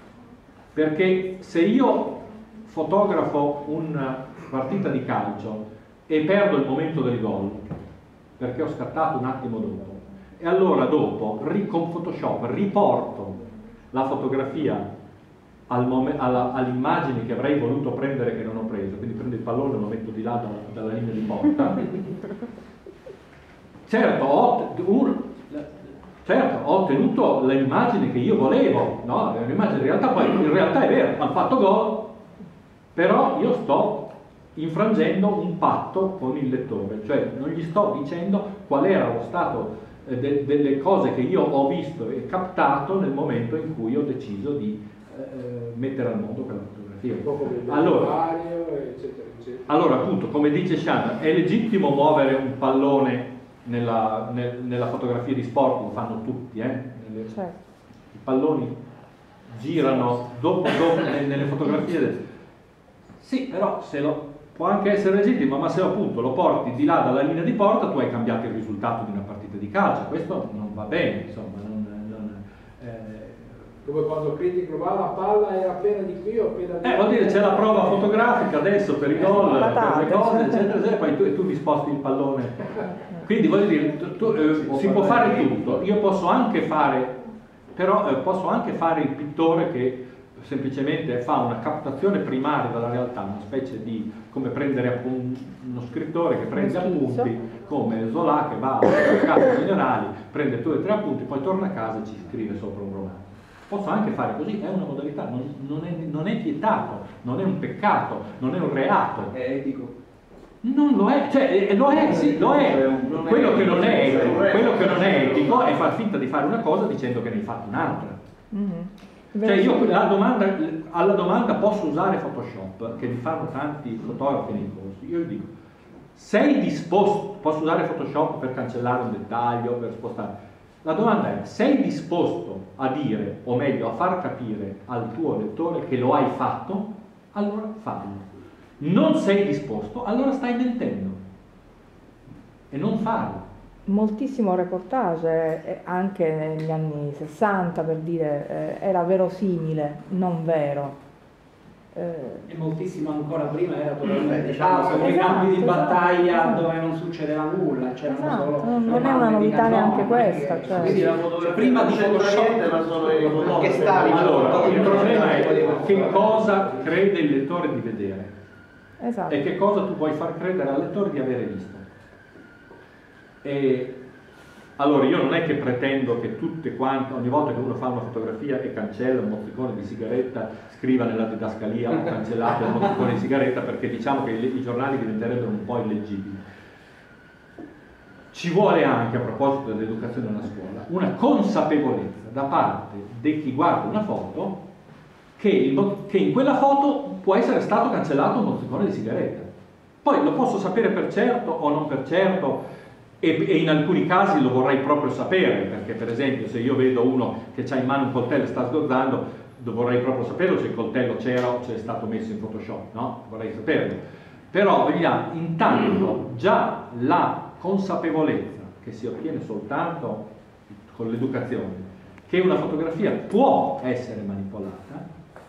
[SPEAKER 5] Perché se io fotografo una partita di calcio e perdo il momento del gol perché ho scattato un attimo dopo, e allora dopo con Photoshop riporto la fotografia al alla, all'immagine che avrei voluto prendere che non ho preso, quindi prendo il pallone e lo metto di là dalla, dalla linea di porta. Certo ho, un, certo, ho ottenuto l'immagine che io volevo, no? Un'immagine in realtà, poi in realtà è vero, ha fatto gol, però io sto infrangendo un patto con il lettore, cioè non gli sto dicendo qual era lo stato eh, de delle cose che io ho visto e captato nel momento in cui ho deciso di eh, mettere al mondo quella fotografia. Allora,
[SPEAKER 11] eccetera, eccetera.
[SPEAKER 5] allora appunto, come dice Shannon, è legittimo muovere un pallone nella, nel, nella fotografia di sport, lo fanno tutti, eh? Nelle, certo. I palloni girano dopo, dopo nelle fotografie del... Sì, però se lo può anche essere legittimo, ma se appunto lo porti di là dalla linea di porta, tu hai cambiato il risultato di una partita di calcio. Questo non va bene, insomma. Non, non, eh...
[SPEAKER 11] Come quando critico, ma la palla era appena di qui o appena di
[SPEAKER 5] là. Eh, vuol dire c'è la prova fotografica adesso per i gol, per le cose, eccetera, eccetera, poi tu, tu mi sposti il pallone. Quindi voglio dire, tu, tu, eh, si, si può fare tutto. Io posso anche fare, però eh, posso anche fare il pittore che semplicemente fa una captazione primaria dalla realtà, una specie di, come prendere uno scrittore che prende appunti, come Zola che va a case generali, prende due o tre appunti, poi torna a casa e ci scrive sopra un romanzo. Posso anche fare così, è una modalità, non, non, è, non è vietato, non è un peccato, non è un reato.
[SPEAKER 1] È etico?
[SPEAKER 5] Non lo è, cioè lo è, sì, lo è. Quello che non è etico, quello che non è etico è far finta di fare una cosa dicendo che ne hai fatto un'altra. Mm-hmm. Cioè io la domanda, alla domanda posso usare Photoshop, che mi fanno tanti fotografi nei corsi, io gli dico, sei disposto, posso usare Photoshop per cancellare un dettaglio, per spostare? La domanda è, sei disposto a dire, o meglio a far capire al tuo lettore che lo hai fatto? Allora fallo. Non sei disposto, allora stai mentendo e non farlo.
[SPEAKER 2] Moltissimo reportage, eh, anche negli anni sessanta, per dire, eh, era verosimile, non vero.
[SPEAKER 6] E moltissimo ancora prima era totalmente
[SPEAKER 1] diciamo,
[SPEAKER 6] caso, nei
[SPEAKER 2] esatto,
[SPEAKER 6] campi di
[SPEAKER 2] esatto,
[SPEAKER 6] battaglia
[SPEAKER 2] esatto.
[SPEAKER 6] dove non succedeva nulla, c'erano
[SPEAKER 2] Esatto,
[SPEAKER 6] solo
[SPEAKER 2] non è una novità neanche questa, cioè.
[SPEAKER 3] Quindi la fotografia
[SPEAKER 6] prima di
[SPEAKER 3] non c'entra niente, ma sono i fotografi.
[SPEAKER 1] Che stavi
[SPEAKER 5] Allora, il problema è che
[SPEAKER 1] che
[SPEAKER 5] cosa crede il lettore di vedere
[SPEAKER 2] Esatto.
[SPEAKER 5] e che cosa tu vuoi far credere al lettore di avere visto. E allora io non è che pretendo che tutte quante, ogni volta che uno fa una fotografia e cancella un mozzicone di sigaretta, scriva nella didascalia ho cancellato il mozzicone di sigaretta, perché diciamo che i, i giornali diventerebbero un po' illeggibili. Ci vuole anche, a proposito dell'educazione nella scuola, una consapevolezza da parte di chi guarda una foto che, il, che in quella foto può essere stato cancellato un mozzicone di sigaretta. Poi lo posso sapere per certo o non per certo, e, e in alcuni casi lo vorrei proprio sapere, perché per esempio se io vedo uno che ha in mano un coltello e sta sgozzando, vorrei proprio saperlo se il coltello c'era o se è stato messo in Photoshop, no? Vorrei saperlo. Però vogliamo, intanto già la consapevolezza che si ottiene soltanto con l'educazione, che una fotografia può essere manipolata,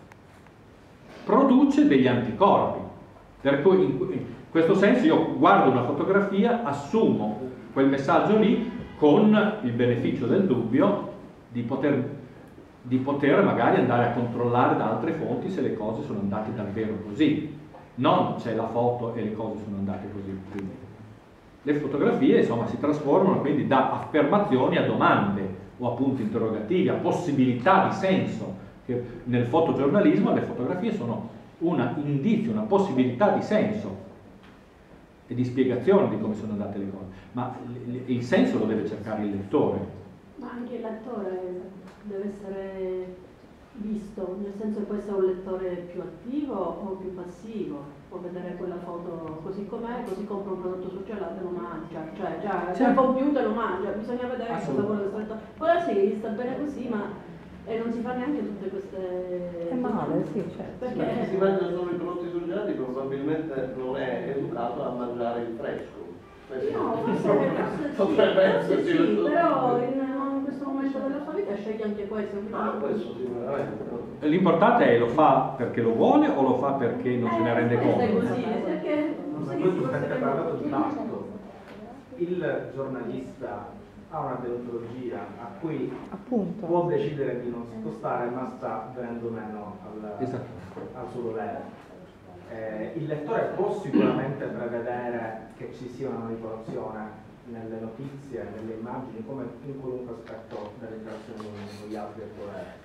[SPEAKER 5] produce degli anticorpi. Per cui in questo senso io guardo una fotografia, assumo quel messaggio lì con il beneficio del dubbio di poter, di poter magari andare a controllare da altre fonti se le cose sono andate davvero così. Non c'è la foto e le cose sono andate così. Quindi le fotografie insomma si trasformano quindi da affermazioni a domande o a punti interrogativi, a possibilità di senso, che nel fotogiornalismo le fotografie sono un indizio, una possibilità di senso e di spiegazione di come sono andate le cose, ma il senso lo deve cercare il lettore.
[SPEAKER 14] Ma anche il lettore deve essere visto, nel senso che può essere un lettore più attivo o più passivo, può vedere quella foto così com'è, così compra un prodotto surgelato e lo mangia, cioè già c'è il computer lo mangia, bisogna vedere cosa vuole questo lettore. Poi sì, sta bene così, ma e non si fa neanche tutte queste...
[SPEAKER 2] È male, sì, certo.
[SPEAKER 14] Perché
[SPEAKER 4] Chi si mangia solo i prodotti surgelati probabilmente non è educato a mangiare il fresco.
[SPEAKER 14] no, forse, forse
[SPEAKER 4] Potrebbe
[SPEAKER 14] sì, forse
[SPEAKER 4] esserci
[SPEAKER 14] sì,
[SPEAKER 4] questo-
[SPEAKER 14] però in, in questo momento della sua vita sceglie anche questo.
[SPEAKER 4] Ah, questo sicuramente.
[SPEAKER 5] L'importante è lo fa perché lo vuole o lo fa perché non se ne rende
[SPEAKER 14] Questo è
[SPEAKER 5] conto.
[SPEAKER 14] così, perché
[SPEAKER 3] Ma voi tu hai parlato di fatto. Il giornalista ha una deontologia a cui
[SPEAKER 2] Appunto.
[SPEAKER 3] può decidere di non spostare, ma sta venendo meno al,
[SPEAKER 5] Esatto.
[SPEAKER 3] al suo dovere. Eh, il lettore può sicuramente prevedere che ci sia una manipolazione nelle notizie, nelle immagini, come in qualunque aspetto dell'interazione con gli altri del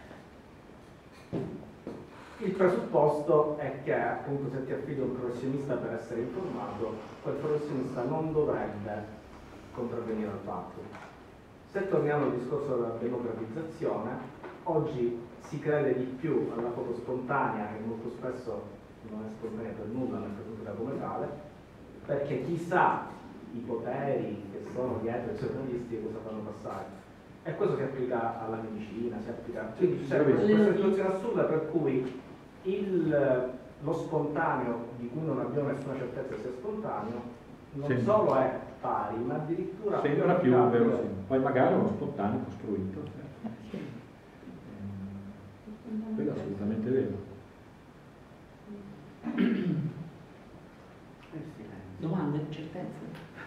[SPEAKER 3] potere. Il presupposto è che appunto se ti affidi a un professionista per essere informato, quel professionista non dovrebbe contravvenire al fatto. Se torniamo al discorso della democratizzazione, oggi si crede di più alla foto spontanea, che molto spesso non è spontanea per nulla, non è presunta come tale, perché chissà i poteri che sono dietro i giornalisti cosa fanno passare. E questo si applica alla medicina, si applica... Quindi c'è questa situazione assurda per cui il, lo spontaneo, di cui non abbiamo nessuna certezza sia spontaneo, non
[SPEAKER 5] Sì.
[SPEAKER 3] solo è pari, ma addirittura
[SPEAKER 5] Sembra più
[SPEAKER 3] verificabile.
[SPEAKER 5] verosimile. Poi magari uno spontaneo costruito. Certo. Quello è assolutamente vero.
[SPEAKER 6] Domande, certezze?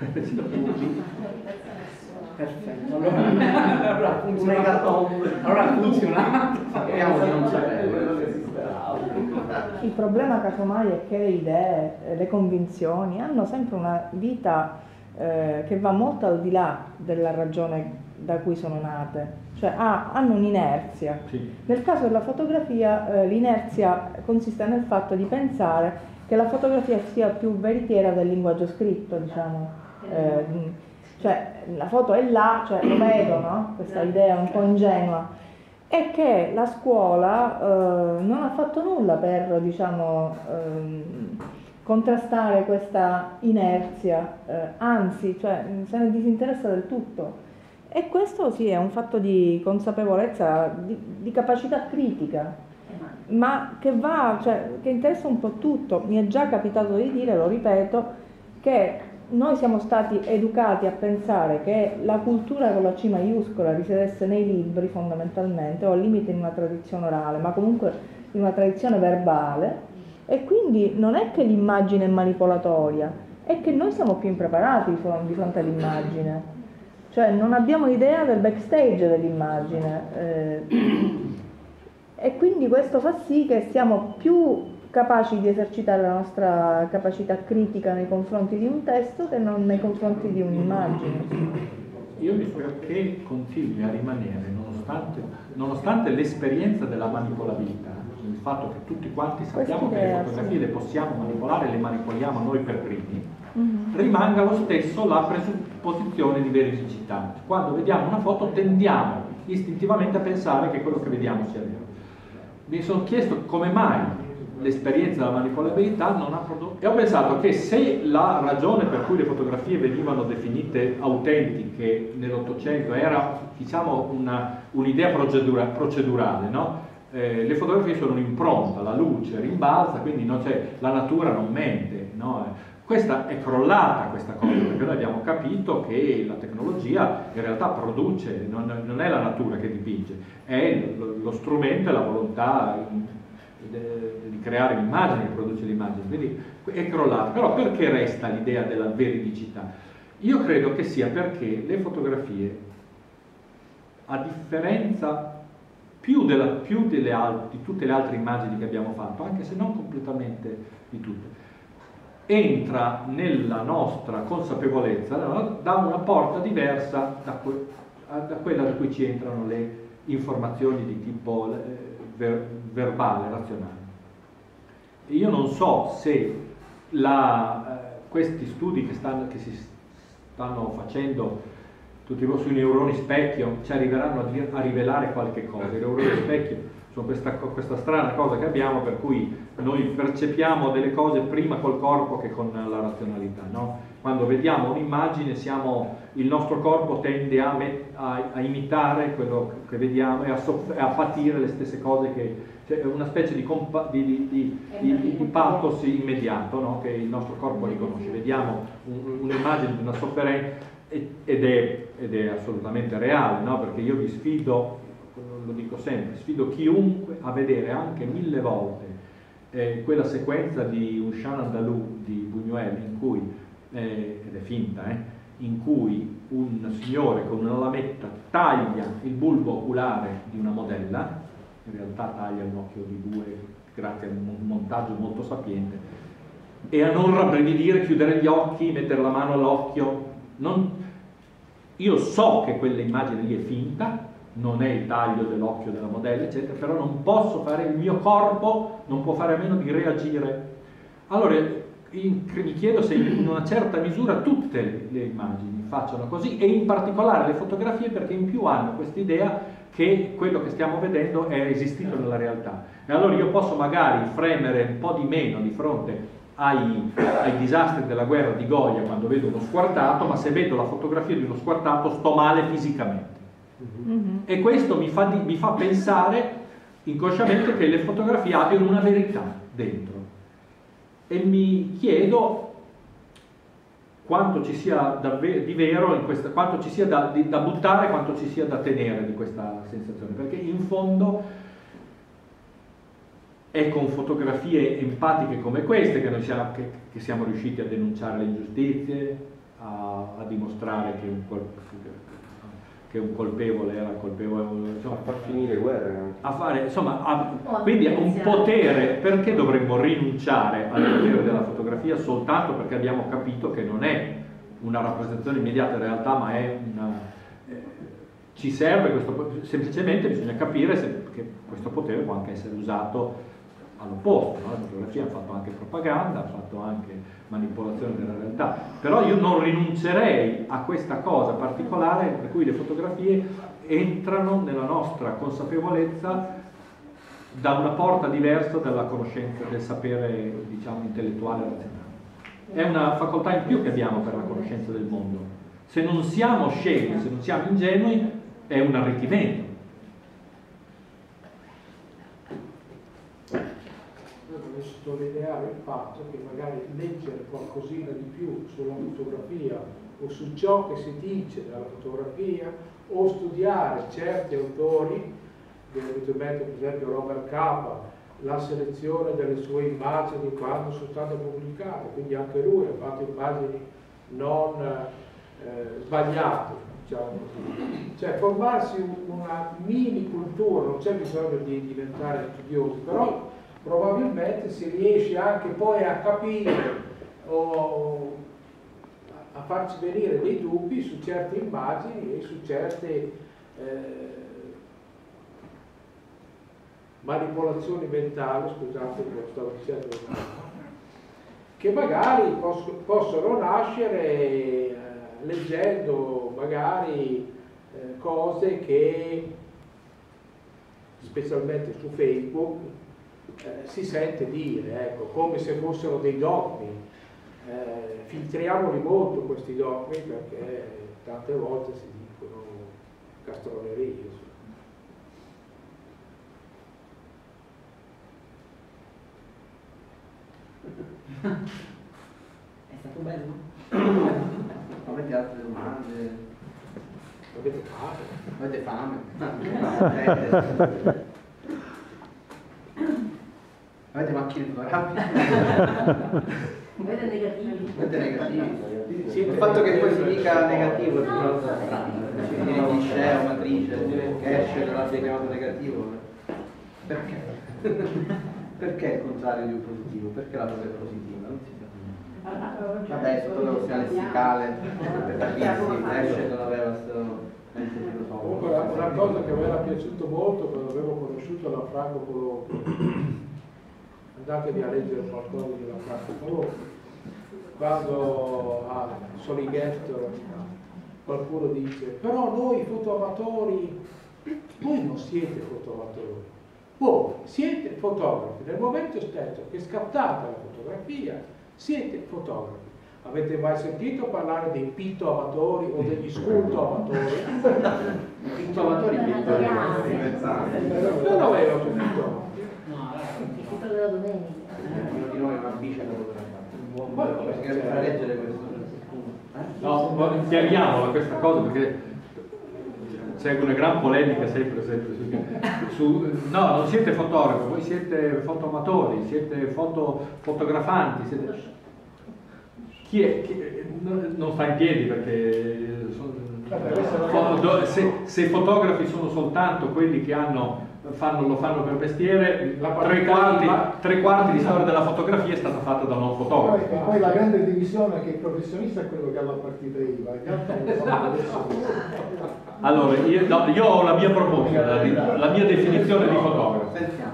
[SPEAKER 1] Perfetto.
[SPEAKER 6] Allora, allora funziona. Allora funziona.
[SPEAKER 1] Sappiamo di non sapere.
[SPEAKER 2] Il problema casomai è che le idee, eh, le convinzioni hanno sempre una vita eh, che va molto al di là della ragione da cui sono nate, cioè ha- hanno un'inerzia.
[SPEAKER 5] Sì.
[SPEAKER 2] Nel caso della fotografia eh, l'inerzia consiste nel fatto di pensare che la fotografia sia più veritiera del linguaggio scritto, diciamo. Eh, cioè la foto è là, cioè lo vedo, no? Questa idea un po' ingenua. E che la scuola eh, non ha fatto nulla per, diciamo, ehm, contrastare questa inerzia, eh, anzi, cioè, se ne disinteressa del tutto. E questo sì è un fatto di consapevolezza, di, di capacità critica, ma che va, cioè, che interessa un po' tutto. Mi è già capitato di dire, lo ripeto, che noi siamo stati educati a pensare che la cultura con la C maiuscola risiedesse nei libri fondamentalmente, o al limite in una tradizione orale, ma comunque in una tradizione verbale, E quindi non è che l'immagine è manipolatoria, è che noi siamo più impreparati di fronte all'immagine, cioè non abbiamo idea del backstage dell'immagine, eh, e quindi questo fa sì che siamo più capaci di esercitare la nostra capacità critica nei confronti di un testo che non nei confronti di un'immagine.
[SPEAKER 5] Io dico che continui a rimanere, nonostante, nonostante l'esperienza della manipolabilità, il fatto che tutti quanti sappiamo che le fotografie le possiamo manipolare, le manipoliamo noi per primi, mm-hmm. rimanga lo stesso la presupposizione di veridicità. Quando vediamo una foto tendiamo istintivamente a pensare che quello che vediamo sia vero. Mi sono chiesto come mai l'esperienza della manipolabilità non ha prodotto, e ho pensato che se la ragione per cui le fotografie venivano definite autentiche nell'Ottocento era, diciamo, una, un'idea procedura, procedurale, no? Eh, le fotografie sono un'impronta, la luce rimbalza, quindi non c'è, la natura non mente, no? Questa è crollata questa cosa, perché noi abbiamo capito che la tecnologia in realtà produce, non, non è la natura che dipinge, è lo, lo strumento e la volontà di creare l'immagine che produce l'immagine, quindi è crollata. Però perché resta l'idea della veridicità? Io credo che sia perché le fotografie, a differenza più, della, più delle al- di tutte le altre immagini che abbiamo fatto, anche se non completamente di tutte, entra nella nostra consapevolezza da una porta diversa da, que- da quella da cui ci entrano le informazioni di tipo ver- verbale, razionale. Io non so se la, eh, questi studi che, stanno, che si stanno facendo tutti sui neuroni specchio ci arriveranno a, dir, a rivelare qualche cosa. I neuroni specchio sono questa, questa strana cosa che abbiamo, per cui noi percepiamo delle cose prima col corpo che con la razionalità, no? Quando vediamo un'immagine siamo, il nostro corpo tende a, met, a, a imitare quello che vediamo e a, soff- a patire le stesse cose, che cioè una specie di, compa- di, di, di, di, di pathos immediato, no? Che il nostro corpo riconosce. Vediamo un, un'immagine di una sofferenza ed è, ed è assolutamente reale, no? Perché io vi sfido, lo dico sempre, sfido chiunque a vedere anche mille volte eh, quella sequenza di Un Chant andalou di Buñuel, in cui, eh, ed è finta, eh, in cui un signore con una lametta taglia il bulbo oculare di una modella, in realtà taglia un occhio di due grazie a un montaggio molto sapiente, e a non rabbrividire, chiudere gli occhi, mettere la mano all'occhio. Non, io so che quell'immagine lì è finta, non è il taglio dell'occhio della modella, eccetera, però non posso fare, il mio corpo non può fare a meno di reagire. Allora in, mi chiedo se in una certa misura tutte le, le immagini facciano così, e in particolare le fotografie, perché in più hanno questa idea che quello che stiamo vedendo è esistito nella realtà. E allora io posso magari fremere un po' di meno di fronte Ai, ai disastri della guerra di Goya quando vedo uno squartato, ma se vedo la fotografia di uno squartato sto male fisicamente. Mm-hmm. E questo mi fa, mi fa pensare inconsciamente che le fotografie abbiano una verità dentro, e mi chiedo quanto ci sia davvero di vero in questa, quanto ci sia da, di, da buttare, quanto ci sia da tenere di questa sensazione, perché in fondo è con fotografie empatiche come queste che noi siamo, che, che siamo riusciti a denunciare le ingiustizie, a, a dimostrare che un, col, che un colpevole era colpevole, insomma,
[SPEAKER 7] a far finire guerre,
[SPEAKER 5] a fare, insomma, a, quindi a un potere. Perché dovremmo rinunciare al potere della fotografia soltanto perché abbiamo capito che non è una rappresentazione immediata in realtà, ma è una, eh, ci serve questo, semplicemente bisogna capire se, che questo potere può anche essere usato all'opposto, no? La fotografia ha fatto anche propaganda, ha fatto anche manipolazione della realtà, però io non rinuncerei a questa cosa particolare per cui le fotografie entrano nella nostra consapevolezza da una porta diversa dalla conoscenza, del sapere, diciamo, intellettuale e razionale. È una facoltà in più che abbiamo per la conoscenza del mondo. Se non siamo scemi, se non siamo ingenui, è un arricchimento.
[SPEAKER 11] Vorrei sottolineare il fatto che magari leggere qualcosina di più sulla fotografia o su ciò che si dice dalla fotografia, o studiare certi autori, vi avete in mente per esempio Robert Capa la selezione delle sue immagini quando sono state pubblicate, quindi anche lui ha fatto immagini non eh, sbagliate, diciamo così. Cioè formarsi una mini cultura, non c'è bisogno di diventare studiosi, però probabilmente si riesce anche poi a capire o a farci venire dei dubbi su certe immagini e su certe eh, manipolazioni mentali, scusate, lo stavo dicendo, che magari posso, possono nascere eh, leggendo magari eh, cose che, specialmente su Facebook, eh, si sente dire, ecco, come se fossero dei dogmi. Eh, filtriamoli molto questi dogmi, perché tante volte si dicono castronerie.
[SPEAKER 6] È stato bello?
[SPEAKER 1] Avete altre domande?
[SPEAKER 11] Avete fame?
[SPEAKER 1] Avete fame? Avete macchine fotografiche?
[SPEAKER 14] Avete negativi?
[SPEAKER 1] Avete negativi? Sì, il fatto che poi si dica negativo è più una cosa strana. Si dice o matrice, che esce non l'abbia chiamato negativo. Perché? Perché il contrario di un positivo? Perché la cosa è positiva? Non si sa. Vabbè, sotto lo sia lessicale, esce non aveva questo mente filosofico.
[SPEAKER 11] Comunque una, una cosa che mi era piaciuto molto quando avevo conosciuto la Franco Colombo, andatevi a leggere qualcosa della Franco Colombo, quando a Solighetto qualcuno dice però noi fotoamatori, voi non siete fotoamatori, voi siete fotografi, nel momento stesso che scattate la fotografia siete fotografi. Avete mai sentito parlare dei pittoamatori o degli scultoamatori?
[SPEAKER 1] Pittoamatori, pittoamatori.
[SPEAKER 11] Non avevo sentito.
[SPEAKER 14] Il titolo della domenica.
[SPEAKER 1] Uno di noi è una bici da si deve leggere questo.
[SPEAKER 5] No, chiariamola questa cosa perché segue una gran polemica sempre, sempre su, su, no, non siete fotografi, voi siete fotoamatori, siete foto, fotografanti, siete, chi è, chi è, non sta in piedi perché sono, se, se i fotografi sono soltanto quelli che hanno Fanno, lo fanno per mestiere, tre quarti, tre quarti di storia della fotografia è stata fatta da non fotografi.
[SPEAKER 10] E poi la grande divisione è che il professionista è quello che ha la partita I V A, gli altri lo fanno adesso.
[SPEAKER 5] Allora, io, no, io ho la mia proposta, la, la mia definizione di fotografo.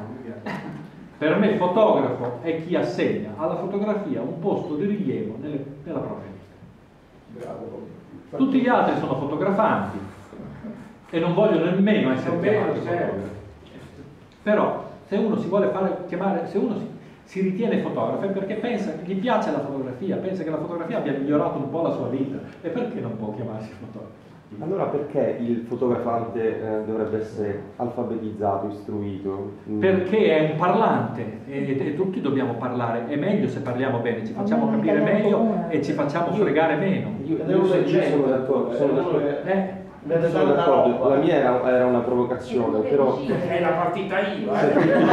[SPEAKER 5] Per me fotografo è chi assegna alla fotografia un posto di rilievo nelle, nella propria vita. Tutti gli altri sono fotografanti e non vogliono nemmeno essere chiamati fotografi. Però se uno si vuole fare chiamare, se uno si, si ritiene fotografo è perché pensa che gli piace la fotografia, pensa che la fotografia abbia migliorato un po' la sua vita, e perché non può chiamarsi fotografo?
[SPEAKER 7] Allora perché il fotografante eh, dovrebbe essere alfabetizzato, istruito?
[SPEAKER 5] Perché è un parlante e, e tutti dobbiamo parlare, è meglio se parliamo bene, ci facciamo capire meglio e ci facciamo fregare meno.
[SPEAKER 7] Io, io sono d'accordo, sono d'accordo.
[SPEAKER 5] Eh?
[SPEAKER 7] Sono d'accordo, la mia era, era una provocazione, però...
[SPEAKER 11] È la partita I V A.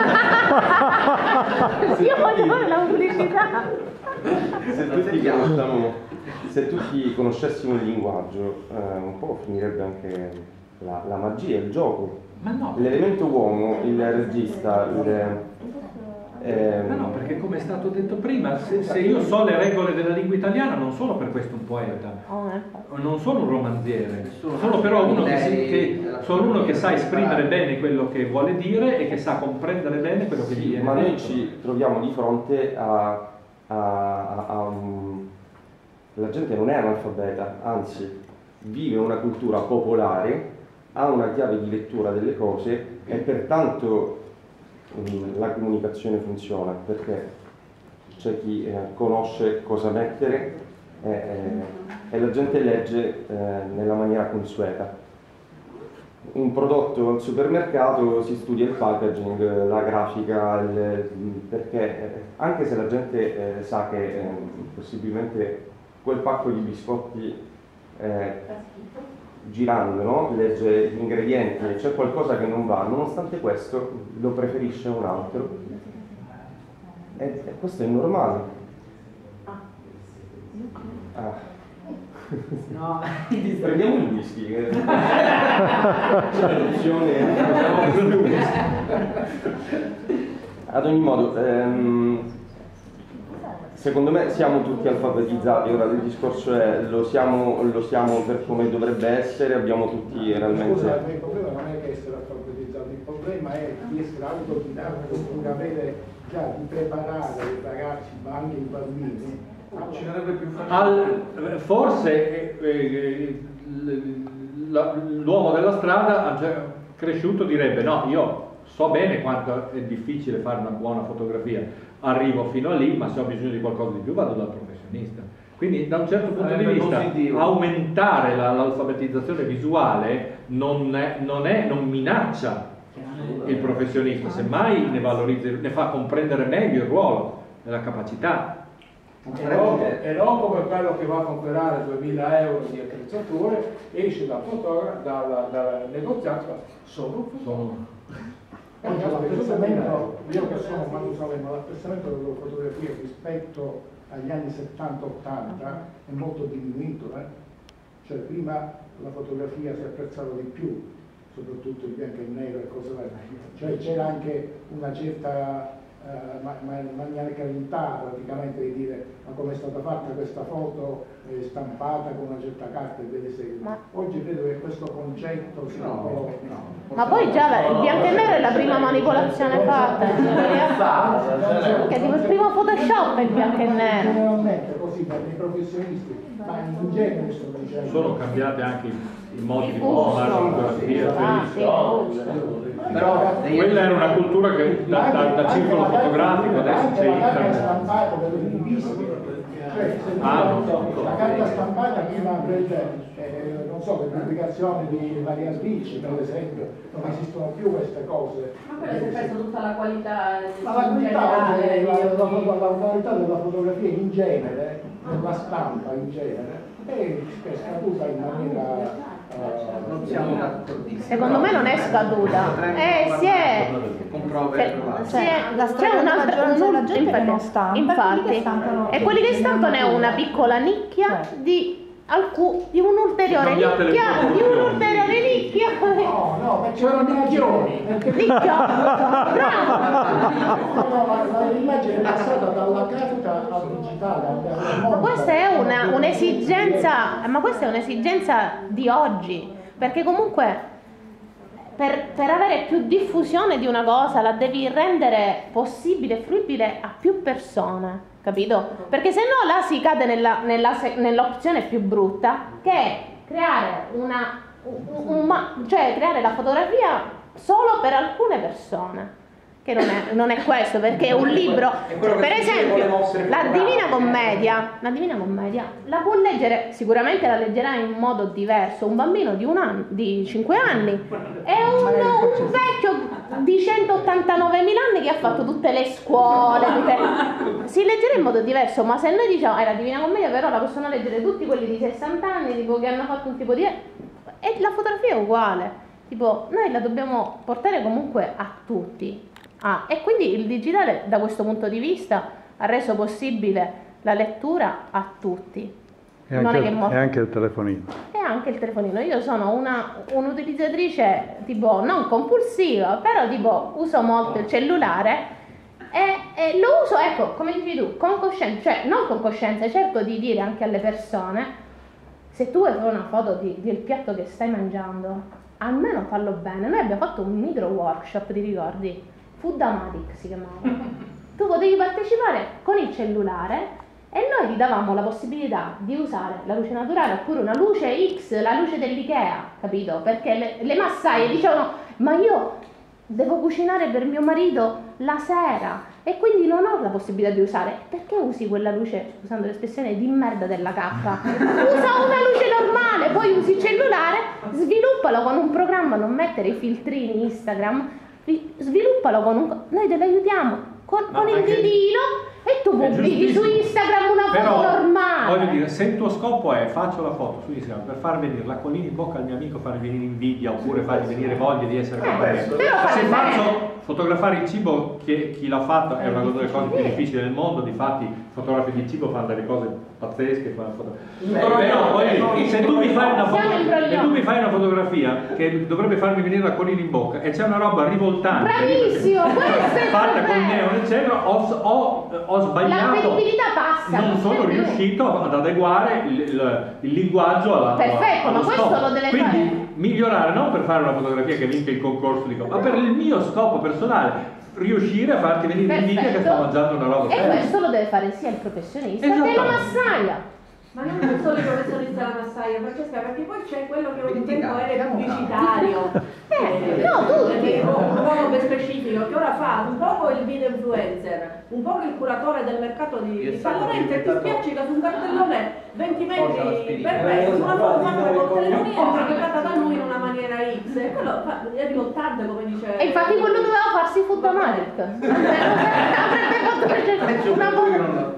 [SPEAKER 8] Io voglio fare la pubblicità.
[SPEAKER 7] Se tutti, conosciamo, se tutti conoscessimo il linguaggio, eh, un po' finirebbe anche la, la magia, il gioco.
[SPEAKER 5] Ma no.
[SPEAKER 7] L'elemento uomo, il regista, il...
[SPEAKER 5] Eh, ma no, perché come è stato detto prima, se, se io so le regole della lingua italiana non sono per questo un poeta, non sono un romanziere, sono però uno che, si, che, sono uno che sa esprimere bene quello che vuole dire e che sa comprendere bene quello che gli viene
[SPEAKER 7] ma
[SPEAKER 5] detto.
[SPEAKER 7] noi ci troviamo di fronte a, a, a, a un... la gente non è analfabeta, anzi vive una cultura popolare, ha una chiave di lettura delle cose e pertanto la comunicazione funziona, perché c'è chi eh, conosce cosa mettere eh, eh, e la gente legge eh, nella maniera consueta. Un prodotto al supermercato si studia il packaging, la grafica, il, perché eh, anche se la gente eh, sa che eh, possibilmente quel pacco di biscotti eh, girando, no? Legge gli ingredienti e c'è qualcosa che non va, nonostante questo lo preferisce un altro. E, e questo è normale. Ah.
[SPEAKER 6] No,
[SPEAKER 7] prendiamo il whisky. Che... Ad ogni modo, ehm, secondo me siamo tutti alfabetizzati. Ora il discorso è lo siamo, lo siamo per come dovrebbe essere, abbiamo tutti realmente.
[SPEAKER 10] Scusa, il problema non è che essere alfabetizzati, il problema è di essere autodidatto oppure avere già di preparare i ragazzi, ma anche i bambini.
[SPEAKER 5] Ci sarebbe più Al, forse eh, eh, l'uomo della strada cresciuto direbbe no, io so bene quanto è difficile fare una buona fotografia, arrivo fino a lì, ma se ho bisogno di qualcosa di più vado dal professionista. Quindi da un certo punto di vista positivo. Aumentare la, l'alfabetizzazione visuale non, è, non, è, non minaccia il professionista, semmai ne valorizza, ne fa comprendere meglio il ruolo e la capacità.
[SPEAKER 11] E non, e non come quello che va a comprare duemila euro di attrezzature, esce dal fotografo, dal, dal negoziato, sono un fotografo.
[SPEAKER 10] L'apprezzamento, io che sono Manu Salerno, l'apprezzamento delle fotografie rispetto agli anni settanta ottanta è molto diminuito, eh? Cioè prima la fotografia si apprezzava di più, soprattutto il bianco e nero e cose varie, cioè c'era anche una certa Uh, ma, ma, maniacalità praticamente di dire ma come è stata fatta questa foto eh, stampata con una certa carta e via di seguito. Ma... Oggi credo che questo concetto sia no, un po'... No.
[SPEAKER 8] Ma poi già la, il bianco e nero è la prima manipolazione fatta, che tipo il primo Photoshop è il bianco e nero.
[SPEAKER 10] Generalmente così per i professionisti, ma in genere sto dicendo.
[SPEAKER 5] Sono cambiati anche i modi di consumare la fotografia. Però quella era una cultura che da, da, da circolo fotografico adesso c'è internet.
[SPEAKER 10] Ah, la carta stampata prima prende, eh, non so, per pubblicazione di variantici per esempio, non esistono più queste cose.
[SPEAKER 12] Ma quello si è perso tutta la qualità
[SPEAKER 10] ma la qualità, generale, la, la, la, la qualità della fotografia in genere, della stampa in genere, è, è scaduta in maniera... Uh,
[SPEAKER 1] non siamo d'accordo.
[SPEAKER 8] Secondo me non è scaduta, eh, si è, si è c'è un'altra un,
[SPEAKER 2] la gente che non stampa,
[SPEAKER 8] infatti, e quelli che stampano è una piccola nicchia di Alcu- di un'ulteriore nicchia, di un'ulteriore nicchia.
[SPEAKER 10] No, no, perché c'erano nicchioni.
[SPEAKER 8] Nicchia,
[SPEAKER 10] bravo. L'immagine è passata dalla carta al digitale.
[SPEAKER 8] Ma questa è una, un'esigenza, ma questa è un'esigenza di oggi, perché comunque per, per avere più diffusione di una cosa la devi rendere possibile e fruibile a più persone. Capito? Perché se no là si cade nella, nella, nell'opzione più brutta, che è creare una, una cioè creare la fotografia solo per alcune persone, che non è, non è questo, perché è un libro, per esempio la Divina Commedia, la Divina Commedia la può leggere, sicuramente la leggerà in modo diverso un bambino di un anno, di cinque anni e un, un vecchio di centottantanovemila anni che ha fatto tutte le scuole, tutte... si leggerà in modo diverso, ma se noi diciamo è eh, la Divina Commedia, però la possono leggere tutti quelli di sessanta anni, tipo che hanno fatto un tipo di... e la fotografia è uguale, tipo noi la dobbiamo portare comunque a tutti. Ah, e quindi il digitale da questo punto di vista ha reso possibile la lettura a tutti.
[SPEAKER 13] E anche,
[SPEAKER 8] non è che
[SPEAKER 13] il,
[SPEAKER 8] mo-
[SPEAKER 13] e anche il telefonino.
[SPEAKER 8] E anche il telefonino. Io sono una, un'utilizzatrice tipo non compulsiva, però tipo uso molto il cellulare e, e lo uso, ecco, come dici tu, con coscienza, cioè non con coscienza, cerco di dire anche alle persone, se tu vuoi fare una foto di, del piatto che stai mangiando, almeno fallo bene. Noi abbiamo fatto un micro workshop, ti ricordi? Foodamatic si chiamava. Tu potevi partecipare con il cellulare e noi ti davamo la possibilità di usare la luce naturale oppure una luce X, la luce dell'Ikea, capito? Perché le, le massaie dicevano ma io devo cucinare per mio marito la sera e quindi non ho la possibilità di usare. Perché usi quella luce, scusando l'espressione, di merda della cacca? Usa una luce normale, poi usi il cellulare, sviluppalo con un programma, non mettere i filtrini Instagram, sviluppalo con un... noi te lo aiutiamo con, con il ditino E tu pubblichi su Instagram una
[SPEAKER 5] Però,
[SPEAKER 8] foto normale.
[SPEAKER 5] voglio dire, se il tuo scopo è faccio la foto su Instagram per far venire l'acquolina in bocca al mio amico, fargli venire invidia oppure fargli venire voglia di essere con me, se faccio fotografare il cibo, che chi l'ha fatto è una delle cose più difficili del mondo, difatti fotografi di cibo fanno delle cose pazzesche, fanno foto... però voglio dire, se tu mi fai una foto... se tu mi fai una fotografia che dovrebbe farmi venire l'acquolina in bocca e c'è una roba rivoltante,
[SPEAKER 8] bravissimo,
[SPEAKER 5] fatta con neon eccetera, ho, ho, ho sbagliato,
[SPEAKER 8] la credibilità passa,
[SPEAKER 5] non sono riuscito ad adeguare il, il, il linguaggio alla,
[SPEAKER 8] perfetto,
[SPEAKER 5] allo
[SPEAKER 8] ma questo
[SPEAKER 5] scopo.
[SPEAKER 8] lo deve
[SPEAKER 5] Quindi
[SPEAKER 8] fare
[SPEAKER 5] migliorare non per fare una fotografia che vinca il concorso di ma per il mio scopo personale, riuscire a farti venire invidia che sto mangiando una roba
[SPEAKER 8] e
[SPEAKER 5] bella.
[SPEAKER 8] questo lo deve fare sia il professionista che la massaia.
[SPEAKER 14] Ma non è solo il professionista la massaia, Francesca, perché poi c'è quello che un tempo era pubblicitario,
[SPEAKER 8] eh, no, tutti.
[SPEAKER 14] un uomo ben specifico, che ora fa un poco il video influencer, un po' il curatore del mercato di, di San Lorenzo, e ti spiaccica su un cartellone venti metri per metro, una foto fatta con telefonia pubblicata da lui in una maniera X, e quello fa, è rivoltante, come dice.
[SPEAKER 8] E infatti quello doveva farsi Fotomatic. Avrebbe fatto una foto.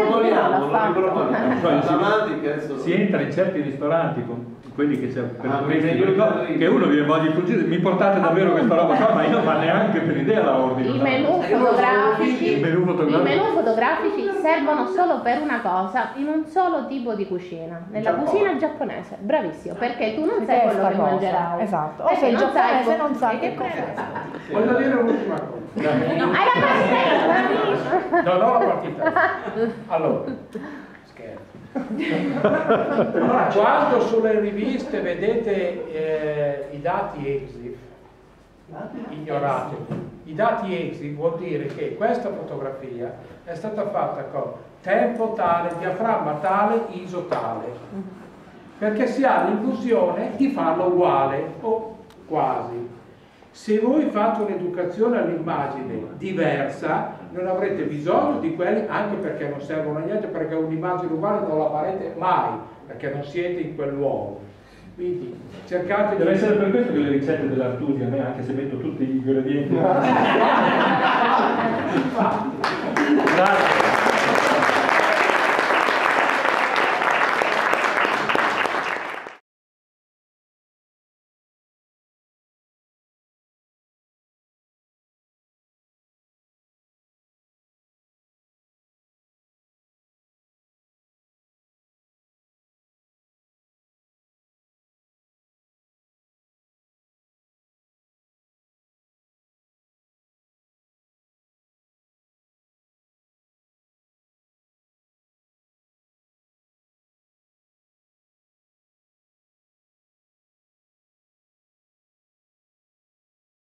[SPEAKER 5] Si entra in certi ristoranti con quelli che c'è per
[SPEAKER 4] Ah,
[SPEAKER 5] turisti,
[SPEAKER 4] quindi
[SPEAKER 5] ricordo che uno viene voglia di fuggire, mi portate davvero questa roba qua, ma io ma neanche per idea la ordino.
[SPEAKER 8] I menù fotografici,
[SPEAKER 5] I menù
[SPEAKER 8] i
[SPEAKER 5] fotografici.
[SPEAKER 8] menù fotografici servono solo per una cosa, in un solo tipo di cucina, nella
[SPEAKER 2] Giappone.
[SPEAKER 8] cucina giapponese. Bravissimo, perché tu non
[SPEAKER 2] Perché
[SPEAKER 8] sai
[SPEAKER 2] è
[SPEAKER 8] quello
[SPEAKER 2] sta
[SPEAKER 8] che
[SPEAKER 2] cosa,
[SPEAKER 8] mangerai.
[SPEAKER 2] esatto. O
[SPEAKER 8] Perché
[SPEAKER 2] sei
[SPEAKER 8] non sai
[SPEAKER 2] giapponese
[SPEAKER 8] co-
[SPEAKER 2] non sai che
[SPEAKER 8] che
[SPEAKER 2] cosa.
[SPEAKER 11] Voglio dire un'ultima cosa.
[SPEAKER 8] No, hai la partita.
[SPEAKER 11] No, no, la partita. Allora, scherzo. Allora, quando sulle riviste vedete eh, i dati EXIF, ignorateli. I dati EXIF vuol dire che questa fotografia è stata fatta con tempo tale, diaframma tale, I S O tale, perché si ha l'illusione di farlo uguale o quasi. Se voi fate un'educazione all'immagine diversa, non avrete bisogno di quelli, anche perché non servono a niente, perché un'immagine uguale non la farete mai, perché non siete in quel luogo. Quindi cercate di...
[SPEAKER 5] Deve essere per questo che le ricette dell'Artusi a me, anche se metto tutti gli ingredienti...
[SPEAKER 11] Infatti,